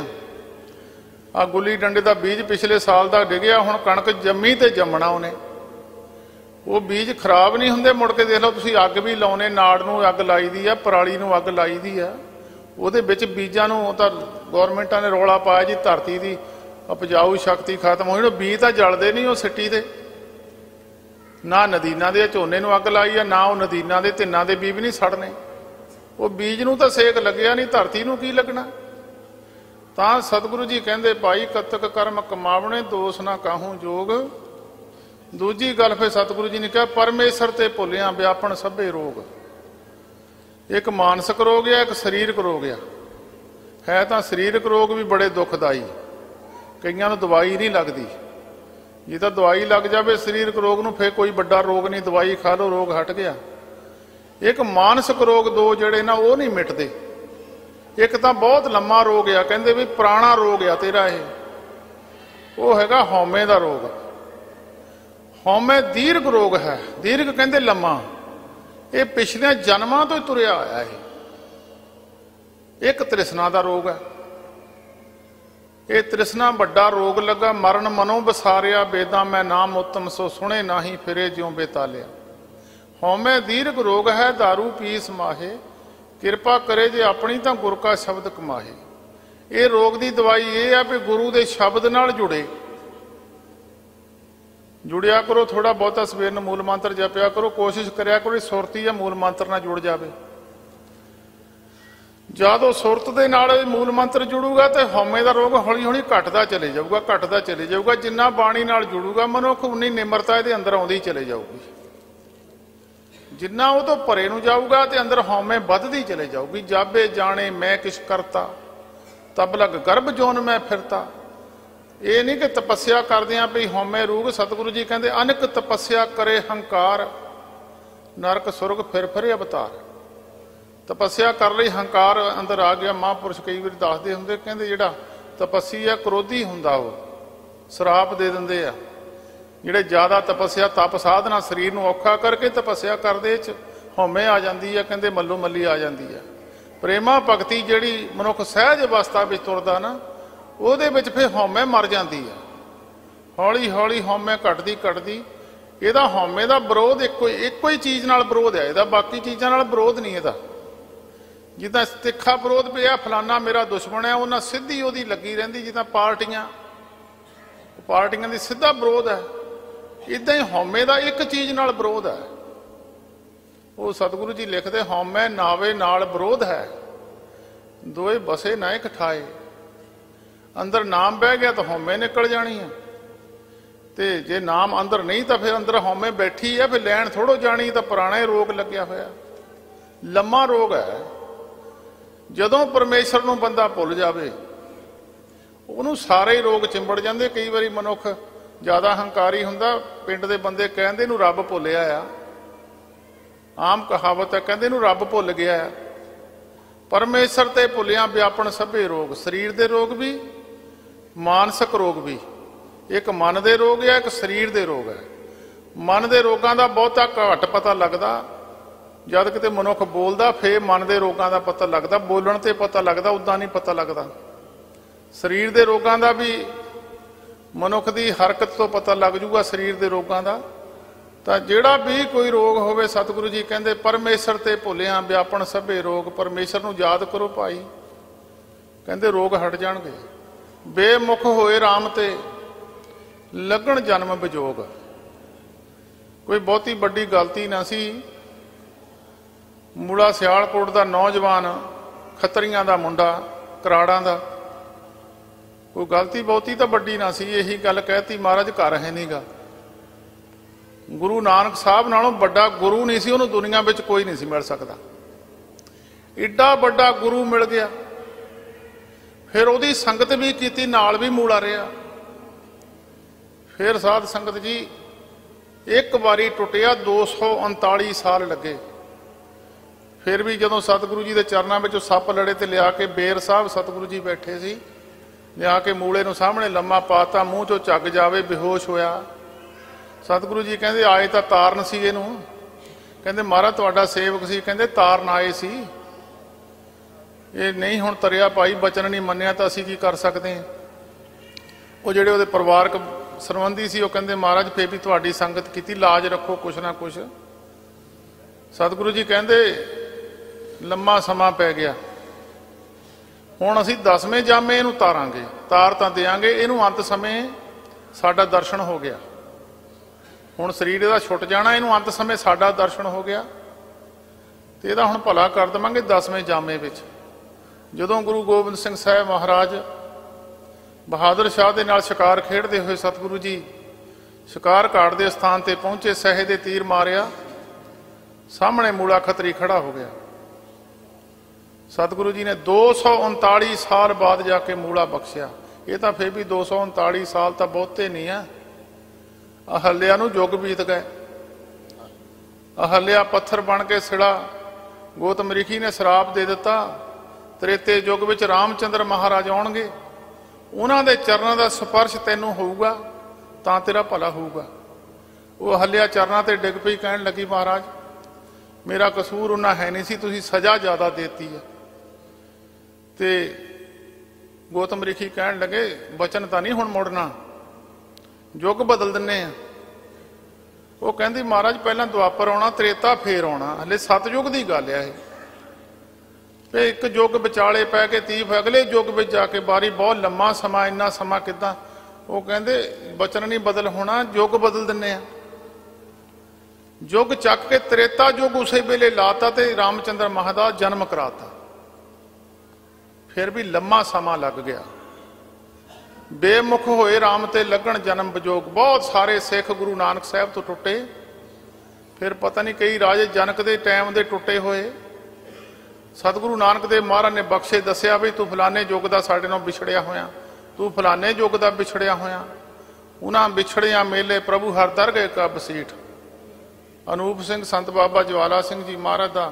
ਆ ਗੁੱਲੀ ਡੰਡੇ ਦਾ ਬੀਜ ਪਿਛਲੇ ਸਾਲ ਦਾ ਡਿੱਗਿਆ, ਹੁਣ ਕਣਕ ਜੰਮੀ ਤੇ ਜੰਮਣਾ ਉਹਨੇ। ਉਹ ਬੀਜ ਖਰਾਬ ਨਹੀਂ ਹੁੰਦੇ। ਮੁੜ ਕੇ ਦੇਖ ਲਓ ਤੁਸੀਂ, ਅੱਗ ਵੀ ਲਾਉਣੇ, ਨਾੜ ਨੂੰ ਅੱਗ ਲਾਈ ਦੀ ਆ, ਪਰਾਲੀ ਨੂੰ ਅੱਗ ਲਾਈ ਦੀ ਆ, ਉਹਦੇ ਵਿੱਚ ਬੀਜਾਂ ਨੂੰ। ਉਹ ਤਾਂ ਗੌਰਮੈਂਟਾਂ ਨੇ ਰੌਲਾ ਪਾਇਆ ਜੀ ਧਰਤੀ ਦੀ ਉਪਜਾਊ ਸ਼ਕਤੀ ਖਤਮ ਹੋਈ। ਉਹ ਬੀਜ ਤਾਂ ਜਲਦੇ ਨਹੀਂ, ਉਹ ਸਿੱਟੀ ਦੇ। ਨਾ ਨਦੀਨਾਂ ਦੇ ਝੋਨੇ ਨੂੰ ਅੱਗ ਲਾਈ ਆ, ਨਾ ਉਹ ਨਦੀਨਾਂ ਦੇ ਤਿੰਨਾਂ ਦੇ ਬੀਜ ਨਹੀਂ ਸੜਨੇ। ਉਹ ਬੀਜ ਨੂੰ ਤਾਂ ਸੇਕ ਲੱਗਿਆ ਨਹੀਂ, ਧਰਤੀ ਨੂੰ ਕੀ ਲੱਗਣਾ। ਤਾਂ ਸਤਿਗੁਰੂ ਜੀ ਕਹਿੰਦੇ, ਭਾਈ ਕਤਕ ਕਰਮ ਕਮਾਵਣੇ, ਦੋਸ ਨਾ ਕਾਹੂ ਜੋਗ। ਦੂਜੀ ਗੱਲ ਫਿਰ ਸਤਿਗੁਰੂ ਜੀ ਨੇ ਕਿਹਾ, ਪਰਮੇਸ਼ਰ ਤੇ ਭੁੱਲਿਆ ਵਿਆਪਣ ਸਭੇ ਰੋਗ। ਇੱਕ ਮਾਨਸਿਕ ਰੋਗ ਆ, ਇੱਕ ਸਰੀਰਕ ਰੋਗ ਆ। ਹੈ ਤਾਂ ਸਰੀਰਕ ਰੋਗ ਵੀ ਬੜੇ ਦੁਖਦਾਈ, ਕਈਆਂ ਨੂੰ ਦਵਾਈ ਨਹੀਂ ਲੱਗਦੀ। ਜੇ ਤਾਂ ਦਵਾਈ ਲੱਗ ਜਾਵੇ ਸਰੀਰਕ ਰੋਗ ਨੂੰ, ਫਿਰ ਕੋਈ ਵੱਡਾ ਰੋਗ ਨਹੀਂ, ਦਵਾਈ ਖਾ ਲਓ ਰੋਗ ਹਟ ਗਿਆ। ਇੱਕ ਮਾਨਸਿਕ ਰੋਗ, ਦੋ ਜਿਹੜੇ ਨਾ ਉਹ ਨਹੀਂ ਮਿਟਦੇ। ਇੱਕ ਤਾਂ ਬਹੁਤ ਲੰਮਾ ਰੋਗ ਆ, ਕਹਿੰਦੇ ਵੀ ਪੁਰਾਣਾ ਰੋਗ ਆ ਤੇਰਾ ਇਹ, ਉਹ ਹੈਗਾ ਹਉਮੈ ਦਾ ਰੋਗ। ਹਉਮੈ ਦੀਰਘ ਰੋਗ ਹੈ। ਦੀਰਘ ਕਹਿੰਦੇ ਲੰਮਾ, ਇਹ ਪਿਛਲੇ ਜਨਮਾਂ ਤੋਂ ਹੀ ਤੁਰਿਆ ਹੋਇਆ। ਇਹ ਇੱਕ ਤ੍ਰਿਸ਼ਨਾ ਦਾ ਰੋਗ ਹੈ। ਇਹ ਤ੍ਰਿਸ਼ਨਾ ਵੱਡਾ ਰੋਗ ਲੱਗਾ। ਮਰਨ ਮਨੋਂ ਬਸਾਰਿਆ, ਬੇਦਾਂ ਮੈਂ ਨਾਮ ਉੱਤਮ ਸੋ ਸੁਣੇ ਨਾਹੀ, ਫਿਰੇ ਜਿਉਂ ਬੇਤਾਲਿਆ। ਹਉਮੈ ਦੀਰਘ ਰੋਗ ਹੈ, दारू ਪੀਸ ਮਾਹੇ, ਕਿਰਪਾ ਕਰੇ ਜੇ ਆਪਣੀ ਤਾਂ ਗੁਰ ਕਾ ਸ਼ਬਦ ਕਮਾਹੇ। ਇਹ ਰੋਗ ਦੀ ਦਵਾਈ ਇਹ ਆ ਵੀ ਗੁਰੂ ਦੇ ਸ਼ਬਦ ਨਾਲ ਜੁੜਿਆ ਕਰੋ। ਥੋੜਾ ਬਹੁਤਾ ਸਵੇਰ ਨੂੰ ਮੂਲ ਮੰਤਰ ਜਪਿਆ ਕਰੋ, ਕੋਸ਼ਿਸ਼ ਕਰਿਆ ਕਰੋ ਸੁਰਤੀ ਜਾਂ ਮੂਲ ਮੰਤਰ ਨਾਲ ਜੁੜ ਜਾਵੇ। ਜਦੋਂ ਸੁਰਤ ਦੇ ਨਾਲ ਮੂਲ ਮੰਤਰ ਜੁੜੂਗਾ ਤੇ ਹਉਮੈ ਦਾ ਰੋਗ ਹੌਲੀ ਹੌਲੀ ਘਟਦਾ ਚਲੇ ਜਾਊਗਾ, ਘਟਦਾ ਚਲੇ ਜਾਊਗਾ। ਜਿੰਨਾ ਬਾਣੀ ਨਾਲ ਜੁੜੂਗਾ ਮਨੁੱਖ ਉਨੀ ਨਿਮਰਤਾ ਇਹਦੇ ਅੰਦਰ ਆਉਂਦੀ ਚਲੇ ਜਾਊਗੀ। ਜਿੰਨਾ ਉਹ ਤੋਂ ਪਰੇ ਨੂੰ ਜਾਊਗਾ ਤੇ ਅੰਦਰ ਹਉਮੈ ਵੱਧਦੀ ਚਲੇ ਜਾਊਗੀ। ਜਾਬੇ ਜਾਣੇ ਮੈਂ ਕਿਛ ਕਰਤਾ, ਤਬ ਲਗ ਗਰਭ ਜੋਨ ਮੈਂ ਫਿਰਤਾ। ਇਹ ਨਹੀਂ ਕਿ ਤਪੱਸਿਆ ਕਰਦਿਆਂ ਵੀ ਹਉਮੈ ਰੂਗ। ਸਤਿਗੁਰੂ ਜੀ ਕਹਿੰਦੇ ਅਨਕ ਤਪੱਸਿਆ ਕਰੇ ਹੰਕਾਰ, ਨਰਕ ਸੁਰਗ ਫਿਰ ਫਿਰ ਅਵਤਾਰ। ਤਪੱਸਿਆ ਕਰ ਲਈ ਹੰਕਾਰ ਅੰਦਰ ਆ ਗਿਆ। ਮਹਾਂਪੁਰਸ਼ ਕਈ ਵਾਰੀ ਦੱਸਦੇ ਹੁੰਦੇ, ਕਹਿੰਦੇ ਜਿਹੜਾ ਤਪੱਸੀ ਆ ਕ੍ਰੋਧੀ ਹੁੰਦਾ, ਉਹ ਸਰਾਪ ਦੇ ਦਿੰਦੇ ਆ। ਜਿਹੜੇ ਜ਼ਿਆਦਾ ਤਪੱਸਿਆ ਤਪ ਸਾਧਨਾ ਸਰੀਰ ਨੂੰ ਔਖਾ ਕਰਕੇ ਤਪੱਸਿਆ ਕਰਦੇ ਚ ਹਉਮੈ ਆ ਜਾਂਦੀ ਆ, ਕਹਿੰਦੇ ਮੱਲੋ ਮੱਲੀ ਆ ਜਾਂਦੀ ਆ। ਪ੍ਰੇਮਾ ਭਗਤੀ ਜਿਹੜੀ ਮਨੁੱਖ ਸਹਿਜ ਅਵਸਥਾ ਵਿੱਚ ਤੁਰਦਾ ਨਾ, ਉਹਦੇ ਵਿੱਚ ਫਿਰ ਹਉਮੈ ਮਰ ਜਾਂਦੀ ਆ। ਹੌਲੀ ਹੌਲੀ ਹਉਮੈ ਘਟਦੀ ਘਟਦੀ। ਇਹਦਾ ਹਉਮੈ ਦਾ ਵਿਰੋਧ ਇੱਕੋ ਹੀ ਚੀਜ਼ ਨਾਲ ਵਿਰੋਧ ਹੈ ਇਹਦਾ, ਬਾਕੀ ਚੀਜ਼ਾਂ ਨਾਲ ਵਿਰੋਧ ਨਹੀਂ ਇਹਦਾ। ਜਿੱਦਾਂ ਤਿੱਖਾ ਵਿਰੋਧ ਪਿਆ ਫਲਾਨਾ ਮੇਰਾ ਦੁਸ਼ਮਣ ਹੈ, ਉਹਨਾਂ ਸਿੱਧੀ ਉਹਦੀ ਲੱਗੀ ਰਹਿੰਦੀ। ਜਿੱਦਾਂ ਪਾਰਟੀਆਂ ਦੀ ਸਿੱਧਾ ਵਿਰੋਧ ਹੈ, ਇੱਦਾਂ ਹੀ ਹਉਮੈ ਦਾ ਇੱਕ ਚੀਜ਼ ਨਾਲ ਵਿਰੋਧ ਹੈ। ਉਹ ਸਤਿਗੁਰੂ ਜੀ ਲਿਖਦੇ ਹਉਮੈ ਨਾਵੇ ਨਾਲ ਵਿਰੋਧ ਹੈ, ਦੋਏ ਬਸੇ ਨਾ ਇਕ ਠਾਏ। ਅੰਦਰ ਨਾਮ ਬਹਿ ਗਿਆ ਤਾਂ ਹਉਮੈ ਨਿਕਲ ਜਾਣੀ ਹੈ, ਤੇ ਜੇ ਨਾਮ ਅੰਦਰ ਨਹੀਂ ਤਾਂ ਫਿਰ ਅੰਦਰ ਹਉਮੈ ਬੈਠੀ ਹੈ, ਫਿਰ ਲੈਣ ਥੋੜੋ ਜਾਣੀ। ਤਾਂ ਪੁਰਾਣਾ ਹੀ ਰੋਗ ਲੱਗਿਆ ਹੋਇਆ, ਲੰਮਾ ਰੋਗ ਹੈ। ਜਦੋਂ ਪਰਮੇਸ਼ਰ ਨੂੰ ਬੰਦਾ ਭੁੱਲ ਜਾਵੇ ਉਹਨੂੰ ਸਾਰੇ ਹੀ ਰੋਗ ਚਿੰਬੜ ਜਾਂਦੇ। ਕਈ ਵਾਰੀ ਮਨੁੱਖ ਜ਼ਿਆਦਾ ਹੰਕਾਰੀ ਹੁੰਦਾ, ਪਿੰਡ ਦੇ ਬੰਦੇ ਕਹਿੰਦੇ ਇਹਨੂੰ ਰੱਬ ਭੁੱਲਿਆ ਆ। ਆਮ ਕਹਾਵਤ ਹੈ, ਕਹਿੰਦੇ ਇਹਨੂੰ ਰੱਬ ਭੁੱਲ ਗਿਆ ਆ। ਪਰਮੇਸ਼ਰ ਤੇ ਭੁੱਲਿਆ ਵਿਆਪਣ ਸਭੇ ਰੋਗ। ਸਰੀਰ ਦੇ ਰੋਗ ਵੀ, ਮਾਨਸਿਕ ਰੋਗ ਵੀ। ਇੱਕ ਮਨ ਦੇ ਰੋਗ ਹੈ, ਇੱਕ ਸਰੀਰ ਦੇ ਰੋਗ ਹੈ। ਮਨ ਦੇ ਰੋਗਾਂ ਦਾ ਬਹੁਤਾ ਘੱਟ ਪਤਾ ਲੱਗਦਾ। ਜਦ ਕਿਤੇ ਮਨੁੱਖ ਬੋਲਦਾ ਫੇਰ ਮਨ ਦੇ ਰੋਗਾਂ ਦਾ ਪਤਾ ਲੱਗਦਾ, ਬੋਲਣ ਤੇ ਪਤਾ ਲੱਗਦਾ, ਉੱਦਾਂ ਨਹੀਂ ਪਤਾ ਲੱਗਦਾ। ਸਰੀਰ ਦੇ ਰੋਗਾਂ ਦਾ ਵੀ ਮਨੁੱਖ ਦੀ ਹਰਕਤ ਤੋਂ ਪਤਾ ਲੱਗ ਜੂਗਾ, ਸਰੀਰ ਦੇ ਰੋਗਾਂ ਦਾ। ਤਾਂ ਜਿਹੜਾ ਵੀ ਕੋਈ ਰੋਗ ਹੋਵੇ, ਸਤਿਗੁਰੂ ਜੀ ਕਹਿੰਦੇ ਪਰਮੇਸ਼ਰ ਤੇ ਭੁੱਲਿਆ ਵਿਆਪਣ ਸਭੇ ਰੋਗ। ਪਰਮੇਸ਼ਰ ਨੂੰ ਯਾਦ ਕਰੋ ਭਾਈ, ਕਹਿੰਦੇ ਰੋਗ ਹਟ ਜਾਣਗੇ। ਬੇਮੁਖ ਹੋਏ ਰਾਮ ਤੇ ਲੱਗਣ ਜਨਮ ਵਿਜੋਗ। ਕੋਈ ਬਹੁਤੀ ਵੱਡੀ ਗਲਤੀ ਨਾ ਸੀ। ਮੂਲਾ ਸਿਆਲਕੋਟ ਦਾ ਨੌਜਵਾਨ, ਖੱਤਰੀਆਂ ਦਾ ਮੁੰਡਾ, ਕਰਾੜਾਂ ਦਾ, ਕੋਈ ਗਲਤੀ ਬਹੁਤੀ ਤਾਂ ਵੱਡੀ ਨਾ ਸੀ। ਇਹੀ ਗੱਲ ਕਹਿਤੀ, ਮਹਾਰਾਜ ਘਰ ਹੈ ਨੀਗਾ। ਗੁਰੂ ਨਾਨਕ ਸਾਹਿਬ ਨਾਲੋਂ ਵੱਡਾ ਗੁਰੂ ਨਹੀਂ ਸੀ ਉਹਨੂੰ ਦੁਨੀਆ ਵਿੱਚ ਕੋਈ ਨਹੀਂ ਸੀ ਮਿਲ ਸਕਦਾ। ਏਡਾ ਵੱਡਾ ਗੁਰੂ ਮਿਲ ਗਿਆ। ਫਿਰ ਉਹਦੀ ਸੰਗਤ ਵੀ ਕੀਤੀ, ਨਾਲ ਵੀ ਮੂਲਾ ਰਿਹਾ। ਫਿਰ ਸਾਧ ਸੰਗਤ ਜੀ ਇੱਕ ਵਾਰੀ ਟੁੱਟਿਆ, 239 ਸਾਲ ਲੱਗੇ। ਫਿਰ ਵੀ ਜਦੋਂ ਸਤਿਗੁਰੂ ਜੀ ਦੇ ਚਰਨਾਂ ਵਿੱਚ ਸੱਪ ਲੜੇ ਤੇ ਲਿਆ ਕੇ ਬੇਰ ਸਾਹਿਬ ਸਤਿਗੁਰੂ ਜੀ ਬੈਠੇ ਸੀ, ਲਿਆ ਕੇ ਮੂਲੇ ਨੂੰ ਸਾਹਮਣੇ ਲੰਮਾ ਪਾਤਾ, ਮੂੰਹ ਚੋਂ ਝੱਗ ਜਾਵੇ, ਬੇਹੋਸ਼ ਹੋਇਆ। ਸਤਿਗੁਰੂ ਜੀ ਕਹਿੰਦੇ ਆਏ ਤਾਂ ਤਾਰਨ ਸੀ ਇਹਨੂੰ। ਕਹਿੰਦੇ ਮਹਾਰਾਜ ਤੁਹਾਡਾ ਸੇਵਕ ਸੀ, ਕਹਿੰਦੇ ਤਾਰਨ ਆਏ ਸੀ, ਇਹ ਨਹੀਂ ਹੁਣ ਤਰਿਆ ਭਾਈ, ਬਚਨ ਨਹੀਂ ਮੰਨਿਆ ਤਾਂ ਅਸੀਂ ਕੀ ਕਰ ਸਕਦੇ ਹਾਂ। ਉਹ ਜਿਹੜੇ ਉਹਦੇ ਪਰਿਵਾਰਕ ਸੰਬੰਧੀ ਸੀ ਉਹ ਕਹਿੰਦੇ ਮਹਾਰਾਜ ਫੇਰ ਵੀ ਤੁਹਾਡੀ ਸੰਗਤ ਕੀਤੀ, ਲਾਜ ਰੱਖੋ ਕੁਛ ਨਾ ਕੁਛ। ਸਤਿਗੁਰੂ ਜੀ ਕਹਿੰਦੇ ਲੰਮਾ ਸਮਾਂ ਪੈ ਗਿਆ, ਹੁਣ ਅਸੀਂ 10ਵੇਂ ਜਾਮੇ ਇਹਨੂੰ ਤਾਰਾਂਗੇ, ਤਾਰ ਤਾਂ ਦਿਆਂਗੇ, ਇਹਨੂੰ ਅੰਤ ਸਮੇਂ ਸਾਡਾ ਦਰਸ਼ਨ ਹੋ ਗਿਆ। ਹੁਣ ਸਰੀਰ ਇਹਦਾ ਛੁੱਟ ਜਾਣਾ, ਇਹਨੂੰ ਅੰਤ ਸਮੇਂ ਸਾਡਾ ਦਰਸ਼ਨ ਹੋ ਗਿਆ ਤੇ ਇਹਦਾ ਹੁਣ ਭਲਾ ਕਰ ਦੇਵਾਂਗੇ 10ਵੇਂ ਜਾਮੇ ਵਿੱਚ। ਜਦੋਂ ਗੁਰੂ ਗੋਬਿੰਦ ਸਿੰਘ ਸਾਹਿਬ ਮਹਾਰਾਜ ਬਹਾਦਰ ਸ਼ਾਹ ਦੇ ਨਾਲ ਸ਼ਿਕਾਰ ਖੇਡਦੇ ਹੋਏ ਸਤਿਗੁਰੂ ਜੀ ਸ਼ਿਕਾਰ ਘਾਟ ਦੇ ਸਥਾਨ ਤੇ ਪਹੁੰਚੇ, ਸਹਿ ਦੇ ਤੀਰ ਮਾਰਿਆ, ਸਾਹਮਣੇ ਮੂਲਾ ਖੱਤਰੀ ਖੜਾ ਹੋ ਗਿਆ। ਸਤਿਗੁਰੂ ਜੀ ਨੇ 239 ਸਾਲ ਬਾਅਦ ਜਾ ਕੇ ਮੂਲਾ ਬਖਸ਼ਿਆ। ਇਹ ਤਾਂ ਫਿਰ ਵੀ 239 ਸਾਲ ਤਾਂ ਬਹੁਤੇ ਨਹੀਂ ਆ। ਅਹਲਿਆ ਨੂੰ ਯੁੱਗ ਬੀਤ ਗਏ। ਅਹਲਿਆ ਪੱਥਰ ਬਣ ਕੇ ਸਿੜਾ, ਗੌਤਮ ਰਿਸ਼ੀ ਨੇ ਸ਼ਰਾਪ ਦੇ ਦਿੱਤਾ, ਤ੍ਰੇਤੇ ਯੁੱਗ ਵਿੱਚ ਰਾਮਚੰਦਰ ਮਹਾਰਾਜ ਆਉਣਗੇ, ਉਹਨਾਂ ਦੇ ਚਰਨਾਂ ਦਾ ਸਪਰਸ਼ ਤੈਨੂੰ ਹੋਊਗਾ ਤਾਂ ਤੇਰਾ ਭਲਾ ਹੋਊਗਾ। ਉਹ ਅਹਲਿਆ ਚਰਨਾਂ ਤੇ ਡਿੱਗ ਪਈ, ਕਹਿਣ ਲੱਗੀ ਮਹਾਰਾਜ ਮੇਰਾ ਕਸੂਰ ਉਹਨਾਂ ਹੈ ਨਹੀਂ ਸੀ, ਤੁਸੀਂ ਸਜ਼ਾ ਜ਼ਿਆਦਾ ਦੇਤੀ ਹੈ। ਤੇ ਗੌਤਮ ਰਿਸ਼ੀ ਕਹਿਣ ਲੱਗੇ ਬਚਨ ਤਾਂ ਨਹੀਂ ਹੁਣ ਮੁੜਨਾ, ਯੁੱਗ ਬਦਲ ਦਿੰਨੇ ਆ। ਉਹ ਕਹਿੰਦੀ ਮਹਾਰਾਜ ਪਹਿਲਾਂ ਦੁਆਪਰ ਆਉਣਾ, ਤ੍ਰੇਤਾ ਫੇਰ ਆਉਣਾ, ਹਲੇ ਸਤਯੁੱਗ ਦੀ ਗੱਲ ਆ ਇਹ। ਤੇ ਇੱਕ ਯੁੱਗ ਵਿਚਾਲੇ ਪੈ ਕੇ ਤੀਫ ਅਗਲੇ ਯੁੱਗ ਵਿੱਚ ਜਾ ਕੇ ਬਾਰੀ, ਬਹੁਤ ਲੰਮਾ ਸਮਾਂ, ਇੰਨਾ ਸਮਾਂ ਕਿੱਦਾਂ। ਉਹ ਕਹਿੰਦੇ ਬਚਨ ਨਹੀਂ ਬਦਲ ਹੋਣਾ, ਯੁੱਗ ਬਦਲ ਦਿੰਨੇ ਆ। ਯੁੱਗ ਚੱਕ ਕੇ ਤ੍ਰੇਤਾ ਯੁੱਗ ਉਸੇ ਵੇਲੇ ਲਾਤਾ ਤੇ ਰਾਮਚੰਦਰ ਮਹਾਰਾਜ ਜਨਮ ਕਰਾਤਾ। फिर भी लम्मा समा लग गया। बेमुख होए राम ते लगन जन्म विजोग। बहुत सारे सिख गुरु नानक साहब तो टुटे, फिर पता नहीं कई राजे जनक के टाइम के टुटे होए। सतगुरु नानक देव महाराज ने बख्शे दसिया भी तू फलाने युग का साडे नाल विछड़िया होया, तू फलाने युग का विछड़िया होया। उन्हां विछड़िया मेले प्रभु हर दर गए का बसीठ। अनूप सिंह संत बाबा ज्वाला सिंह जी महाराज का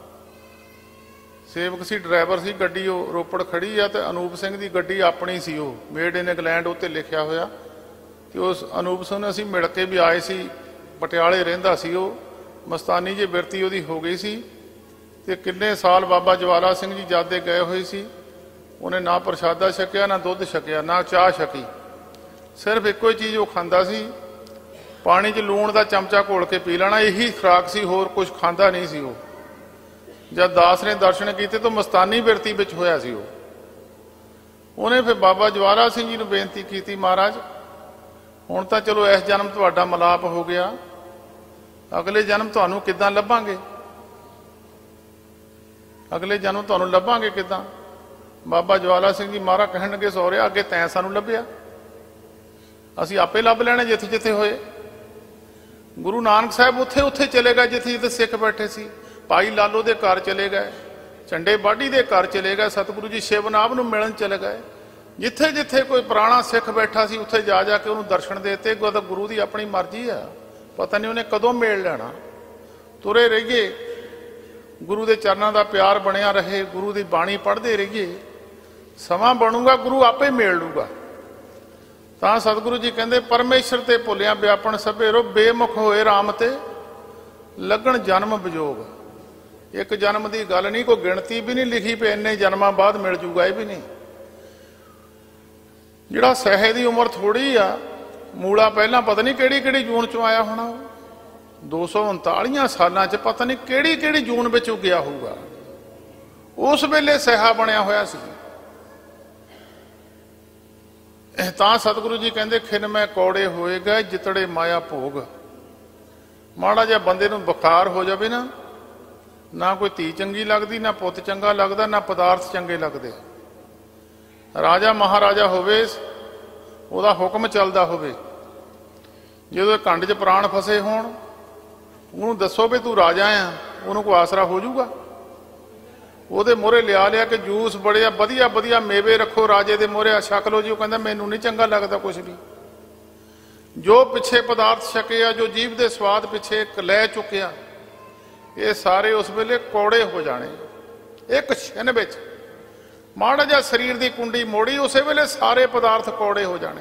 सेवक सी, ड्राइवर सी, गड्डी रोपड़ खड़ी है तो अनूप सिंह की गड्डी अपनी सी, मेड इन इंग्लैंड उत्ते लिखिया होया। तो उस अनूप सिंह ने असीं मिल के भी आए सी, पटियाले रहिंदा सी, मस्तानी जी बिरती उहदी हो गई सी। ते किन्ने साल बाबा ज्वाला सिंह जी जादे गए हुए सी, उन्हें ना प्रशादा छकिया, ना दुध छकिया, ना चाह छकी। सिर्फ एको ही चीज़ वो खांदा सी, पानी च लूण का चमचा घोल के पी लेना, यही खुराक सी, होर कुछ खांदा नहीं सी। वो जब दास ने दर्शन किए तो मस्तानी बिरती विच होया सी। उन्हें फिर बाबा ज्वाला सिंह जी ने बेनती की, महाराज हुण तां चलो इस जन्म तुहाडा मिलाप हो गया, अगले जन्म तुहानूं किद्दां लभांगे, अगले जन्म तुहानूं लभांगे किद्दां। बाबा ज्वाला सिंह जी महाराज कहण लगे, सौरिया अगे तैं सानूं लभ्या, असीं आपे लभ लैणे जिथे जिथे होए। गुरु नानक साहब उत्थे उत्थे चले गए जिथे जिथे सिख बैठे सी। भाई लालो दे घर चले गए, झंडे बाढ़ी दे घर चले गए, सतगुरु जी शिवनाभ नूं मिलण चले गए। जिथे जिथे कोई पुराना सिख बैठा सी उत्थे जा जाके उन्होंने दर्शन देते। गुरु की अपनी मर्जी है, पता नहीं उन्हें कदों मेल लेना। तुरे रहिए, गुरु के चरणों का प्यार बनिया रहे, गुरु की बाणी पढ़ते रहिए, समा बनूगा गुरु आपे मेल लूगा। तां सतगुरु जी कहते परमेश्वर ते भुलिया व्यापन सभेरो, बेमुख होए राम ते लगन जन्म विजोग। एक जन्म की गल नहीं, कोई गिणती भी नहीं लिखी पे इन्ने जन्मां बाद मिल जूगा, ये भी नहीं। जिहड़ा सहे की उम्र थोड़ी आ, मूला पहला पता नहीं किहड़ी किहड़ी जून चों आया होना, 239 सालां च पता नहीं किहड़ी किहड़ी जून विच गया होऊगा। उस वेले सहा बनिया होया सी। तां सतगुरु जी कहते खिन मैं कौड़े होए गए जितड़े माया भोग। माड़ा जिहा बंदे नूं बुखार हो जाए ना, ना कोई धी चंगी लगती, ना पुत चंगा लगता, ना पदार्थ चंगे लगते। राजा महाराजा होवे, उहदा हुक्म चलदा होवे, जो कंड च प्राण फसे होण, उहनूं दसो भी तू राजा आ, उहनूं कोई आसरा हो जाऊगा। ਉਹਦੇ ਮੋਹਰੇ ਲਿਆ ਲਿਆ ਕਿ ਜੂਸ ਬੜਿਆ ਵਧੀਆ ਵਧੀਆ ਮੇਵੇ ਰੱਖੋ ਰਾਜੇ ਦੇ ਮੋਹਰੇ, ਛਕ ਲਓ ਜੀ। ਉਹ ਕਹਿੰਦਾ ਮੈਨੂੰ ਨਹੀਂ ਚੰਗਾ ਲੱਗਦਾ ਕੁਝ ਵੀ। ਜੋ ਪਿੱਛੇ ਪਦਾਰਥ ਛਕਿਆ, ਜੋ ਜੀਭ ਦੇ ਸਵਾਦ ਪਿੱਛੇ ਲੈ ਚੁੱਕਿਆ, ਇਹ ਸਾਰੇ ਉਸ ਵੇਲੇ ਕੌੜੇ ਹੋ ਜਾਣੇ। ਇੱਕ ਛਿਨ ਵਿੱਚ ਮਾੜਾ ਜਿਹਾ ਸਰੀਰ ਦੀ ਕੁੰਡੀ ਮੋੜੀ, ਉਸੇ ਵੇਲੇ ਸਾਰੇ ਪਦਾਰਥ ਕੌੜੇ ਹੋ ਜਾਣੇ।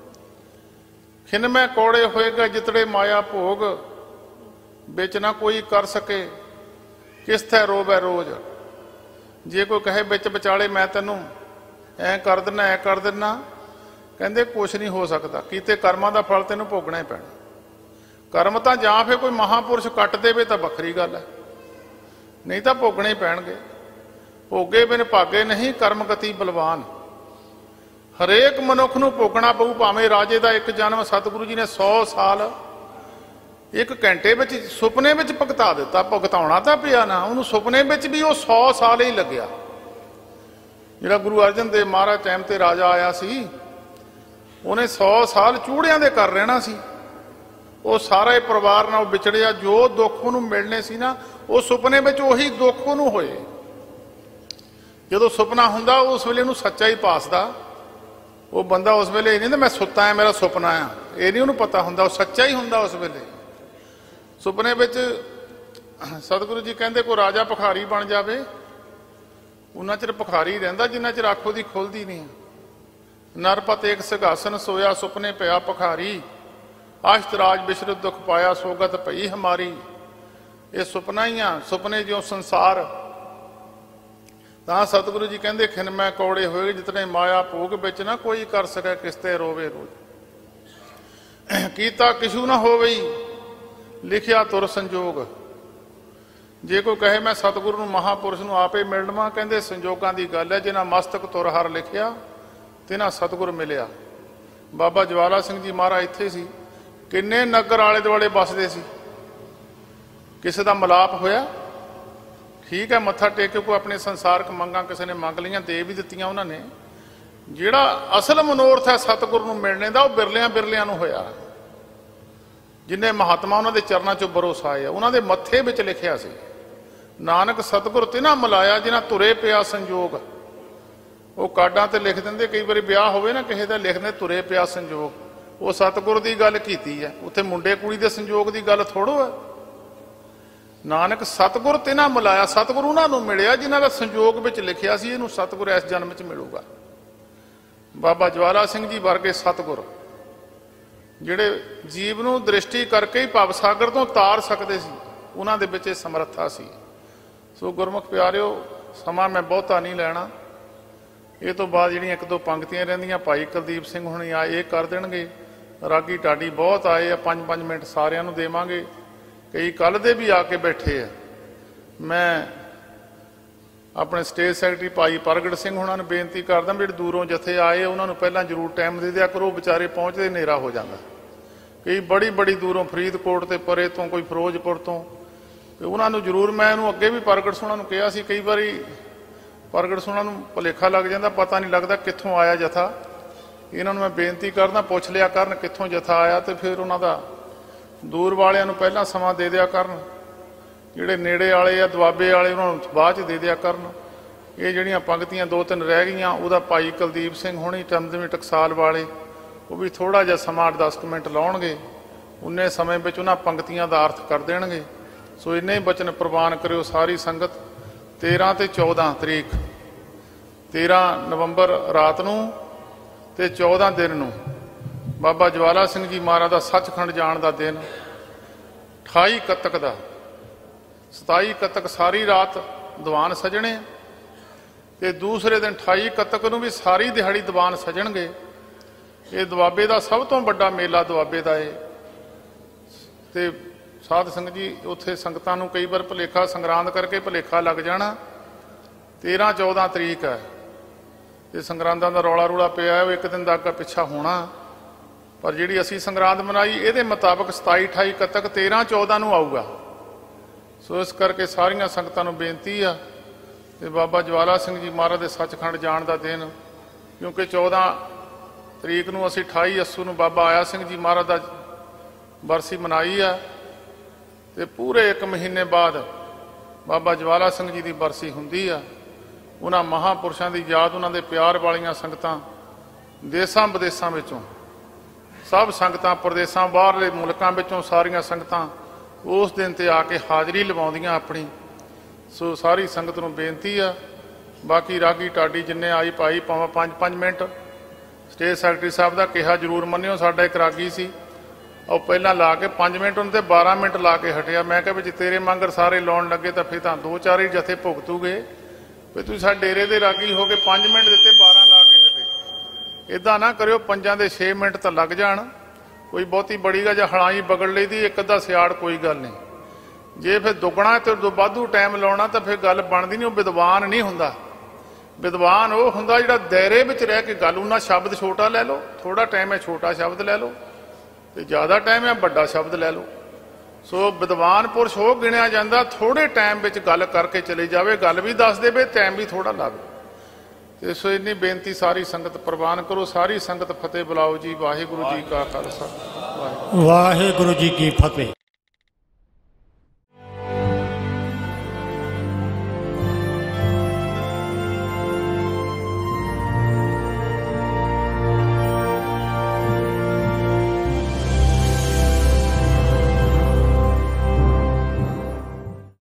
ਖਿਨ ਮੈਂ ਕੌੜੇ ਹੋਏਗਾ ਜਿਤੜੇ ਮਾਇਆ ਭੋਗ, ਵਿੱਚ ਨਾ ਕੋਈ ਕਰ ਸਕੇ ਕਿਸ ਥੈ ਰੋਵੈ ਰੋਜ਼। जे कोई कहे बिच विचाले मैं तेनों ऐ कर देना, ऐ कर देना, कहते कुछ नहीं हो सकता। कीते कर्मां दा फल तेनों भोगना ही पैना। कर्म तो जां फिर कोई महापुरुष कट देवे तो वखरी गल है, नहीं तो भोगने ही पैणगे। भोगे बिन भागे नहीं कर्म गति बलवान। हरेक मनुख नूं भोगना पऊ, भावें राजे का एक जन्म सतगुरु जी ने 100 साल एक घंटे में सुपने में भुगता दिता। भुगताउणा तो पिया ना, उन्होंने सुपने में भी वो 100 साल ही लग्या। जिहड़ा गुरु अर्जन देव महाराज टाइम ते राजा आया सी, उन्हें 100 साल चूड़ियां दे कर रहना सी। वो सारे परिवार नाल विछड़िया, जो दुख उन्होंने मिलने सी ना, वो सुपने में उही दुख उन्होंने होए। जदों सुपना हुंदा उस वेले उन्होंने सच्चा ही पासदा। वो बंदा उस वेले नहीं मैं सुता है मेरा सुपना आ, ये नहीं उन्होंने पता हुंदा, वो सच्चा ही हुंदा उस वेले। सुपने में सतगुरु जी कहते कोई राजा भिखारी बन जाए, उन्ना चिर भिखारी रहिंदा जिन्ना चिर अख उहदी खुलदी नहीं। नरपत एक सिंघासन सोया सुपने पिया भिखारी, अष्टराज विश्रुत दुख पाया सोगत पई हमारी। ये सुपना ही आ, सुपने जो संसार। तां सतगुरु जी कहते खिन मैं कौड़े होए जितने माया भोग, बिच ना कोई कर सके किसते रोवे रोज। कीता किशु ना होवई लिखिया तुर संजोग। जे कोई कहे मैं सतगुरु महापुरुष नूं आपे मिल लवां, कहंदे संजोगां दी गल है। जिन्हां मस्तक तुर हर लिखिया तिन्हां सतगुर मिलिया। बाबा ज्वाला सिंह जी महाराज इत्थे सी, किन्ने नगर आले दुआले बसदे सी, किसे दा मिलाप होया? ठीक है मत्था टेक के कोई अपने संसारक मंगां किसी ने मंग लईआं, दे भी दित्तियां उन्होंने। जिहड़ा असल मनोरथ है सतगुर नूं मिलने का, वह बिरलियां बिरलियां नूं होया। जिन्हें महात्मा उन्होंने चरणों चों भरोसा आया, उन्होंने मत्थे विच लिखिया सी, नानक सतगुर तिन्हां मिलाया जिन्हां तुरे पिया संजोग। वो कार्डां ते लिख दिंदे, कई बार ब्याह होवे ना किसी दा, लिखदे तुरे पिया संजोग। वो सतगुर की गल कीती है, उत्थे मुंडे कुड़ी दे संजोग की गल थोड़ो है। नानक सतगुर तिन्हां मिलाया, सतगुर उन्हां नूं मिलिया जिन्हां दा संजोग विच लिखिया सी इहनूं सतगुर इस जन्म च मिलूगा। बाबा ज्वाला सिंह जी वर्गे सतगुर जिहड़े जीव नूं दृष्टि करके ही भवसागर तो तार सकते सी, उन्हां दे विच इह समर्था सी। सो गुरमुख प्यारिओ, समा मैं बहुता नहीं लैना। ये तो बाद जिहड़ियां एक दो पंक्तियां रहिंदियां भाई कुलदीप सिंह हुणी आए ये कर देणगे। रागी टाडी बहुत आए आ, 5-5 मिनट सारिਆਂ ਨੂੰ देवांगे। कई कल दे भी आके बैठे है। मैं अपने स्टेज सैकटरी भाई प्रगट सिंह हुणां नूं बेनती करदा भी दूरों जथे आए उन्होंने पहला जरूर टाइम दे दिया करो, बेचारे पहुँचते हनेरा हो जाता। कई बड़ी बड़ी दूरों फरीदकोट ते परे तो, कोई फिरोजपुर तो, उन्होंने जरूर मैं इन्हूं अगे भी प्रगट सिंह नूं कहा सी, कई बारी प्रगट सिंह नूं भुलेखा लग जाता, पता नहीं लगता कित्थों आया जथा। इन्होंने मैं बेनती करदा पुछ लिया करन कित्थों जथा आया, तो फिर उन्हों का दूर वालियां नूं पहला समा दे दिया करन, जिहड़े नेड़े वाले आ दुआबे वाले उन्होंने बाद च दे दिया करन। ये जिहड़ियां पंक्तियां 2-3 रह गईयां, उहदा भाई कुलदीप सिंह हुणी चंदवी टकसाल वाले वो भी थोड़ा जिहा समा 10 मिनट लाउणगे, उन्ने समय विच उन्हां पंक्तियां दा अर्थ कर देणगे। सो इन्ने ही बचन प्रवान करियो सारी संगत। 13 ते 14 तरीक, 13 नवंबर रात नूं ते 14 दिन नूं बाबा ज्वाला सिंह जी महाराज का सचखंड जाण दा दिन। 28 कतक दा 27 कतक सारी रात दीवान सजने, ते दूसरे दिन 28 कतक नूं भी सारी दिहाड़ी दीवान सजणगे। ये दुआबे का सब तो बड़ा मेला दुआबे का है। ते साध संगत जी उत्थे संगतां नूं कई बार भुलेखा संगरांद करके भुलेखा लग जाना। 13-14 तरीक है, ये संगरांदां दा रौला रूला पिया है, एक दिन दा अग्गा पिछा होना। पर जिहड़ी असीं संगरांद मनाई इहदे मुताबक 27-28 कतक 13-14 नूं आऊगा। सो इस करके सारियां संगतां नूं बेनती आ ते बाबा ज्वाला सिंह जी महाराज दे सचखंड जाण दा दिन, क्योंकि 14 तरीक नूं असीं 28 अस्सू नूं बाबा आया सिंह जी महाराज दा बरसी मनाई आ, ते पूरे 1 महीने बाद बाबा ज्वाला सिंह जी की बरसी हुंदी आ। उन्हां महापुरुषां की याद, उन्हां दे प्यार वालियां संगतां देसां विदेसां विचों सब संगतां, प्रदेसां बाहरले मुल्कां विचों सारियां संगतां उस दिन ते आके हाज़री लवाउंदियां अपनी। सो सारी संगत नूं बेनती आ। बाकी रागी टाडी जिन्ने आई पाई भावें 5-5 मिनट स्टेज सैकटरी साहब का कहा जरूर मन्निओ। साडा एक रागी सी, और पहला ला के 5 मिनट उन्हें 12 मिनट ला के हटिया। मैं कहा भी तेरे मंगर सारे लाउण लगे तो फिर 2-4 ही जथे भुगतूगे, भी तुसीं साडे डेरे दे रागी हो गए 5 मिनट दिते 12 ला के हटे। इदां ना करियो, 5 दे 6 मिनट तो लग जाण, कोई बहुती बड़ी गा जां हड़ाई बगड़ लई दी, एक अद्धा सियाड़ कोई गल नहीं। जे फिर दुगना तो वाधू टाइम लाउणा तो फिर गल बनदी नहीं। विद्वान नहीं हुंदा, विद्वान वो हुंदा जिहड़ा दायरे विच रह के गल। उन्हां शब्द छोटा लै लो, थोड़ा टाइम है छोटा शब्द लै लो, तो ज़्यादा टाइम है बड़ा शब्द लै लो। सो विद्वान पुरुष वो गिणिया जाता थोड़े टाइम विच गल करके चले जावे, गल भी दस देवे, टाइम भी थोड़ा लावे। तो सो इन्नी बेनती सारी संगत प्रवान करो। सारी संगत फतेह बुलाओ जी। वाहिगुरू जी का खालसा, वाहिगुरू जी की फतेह।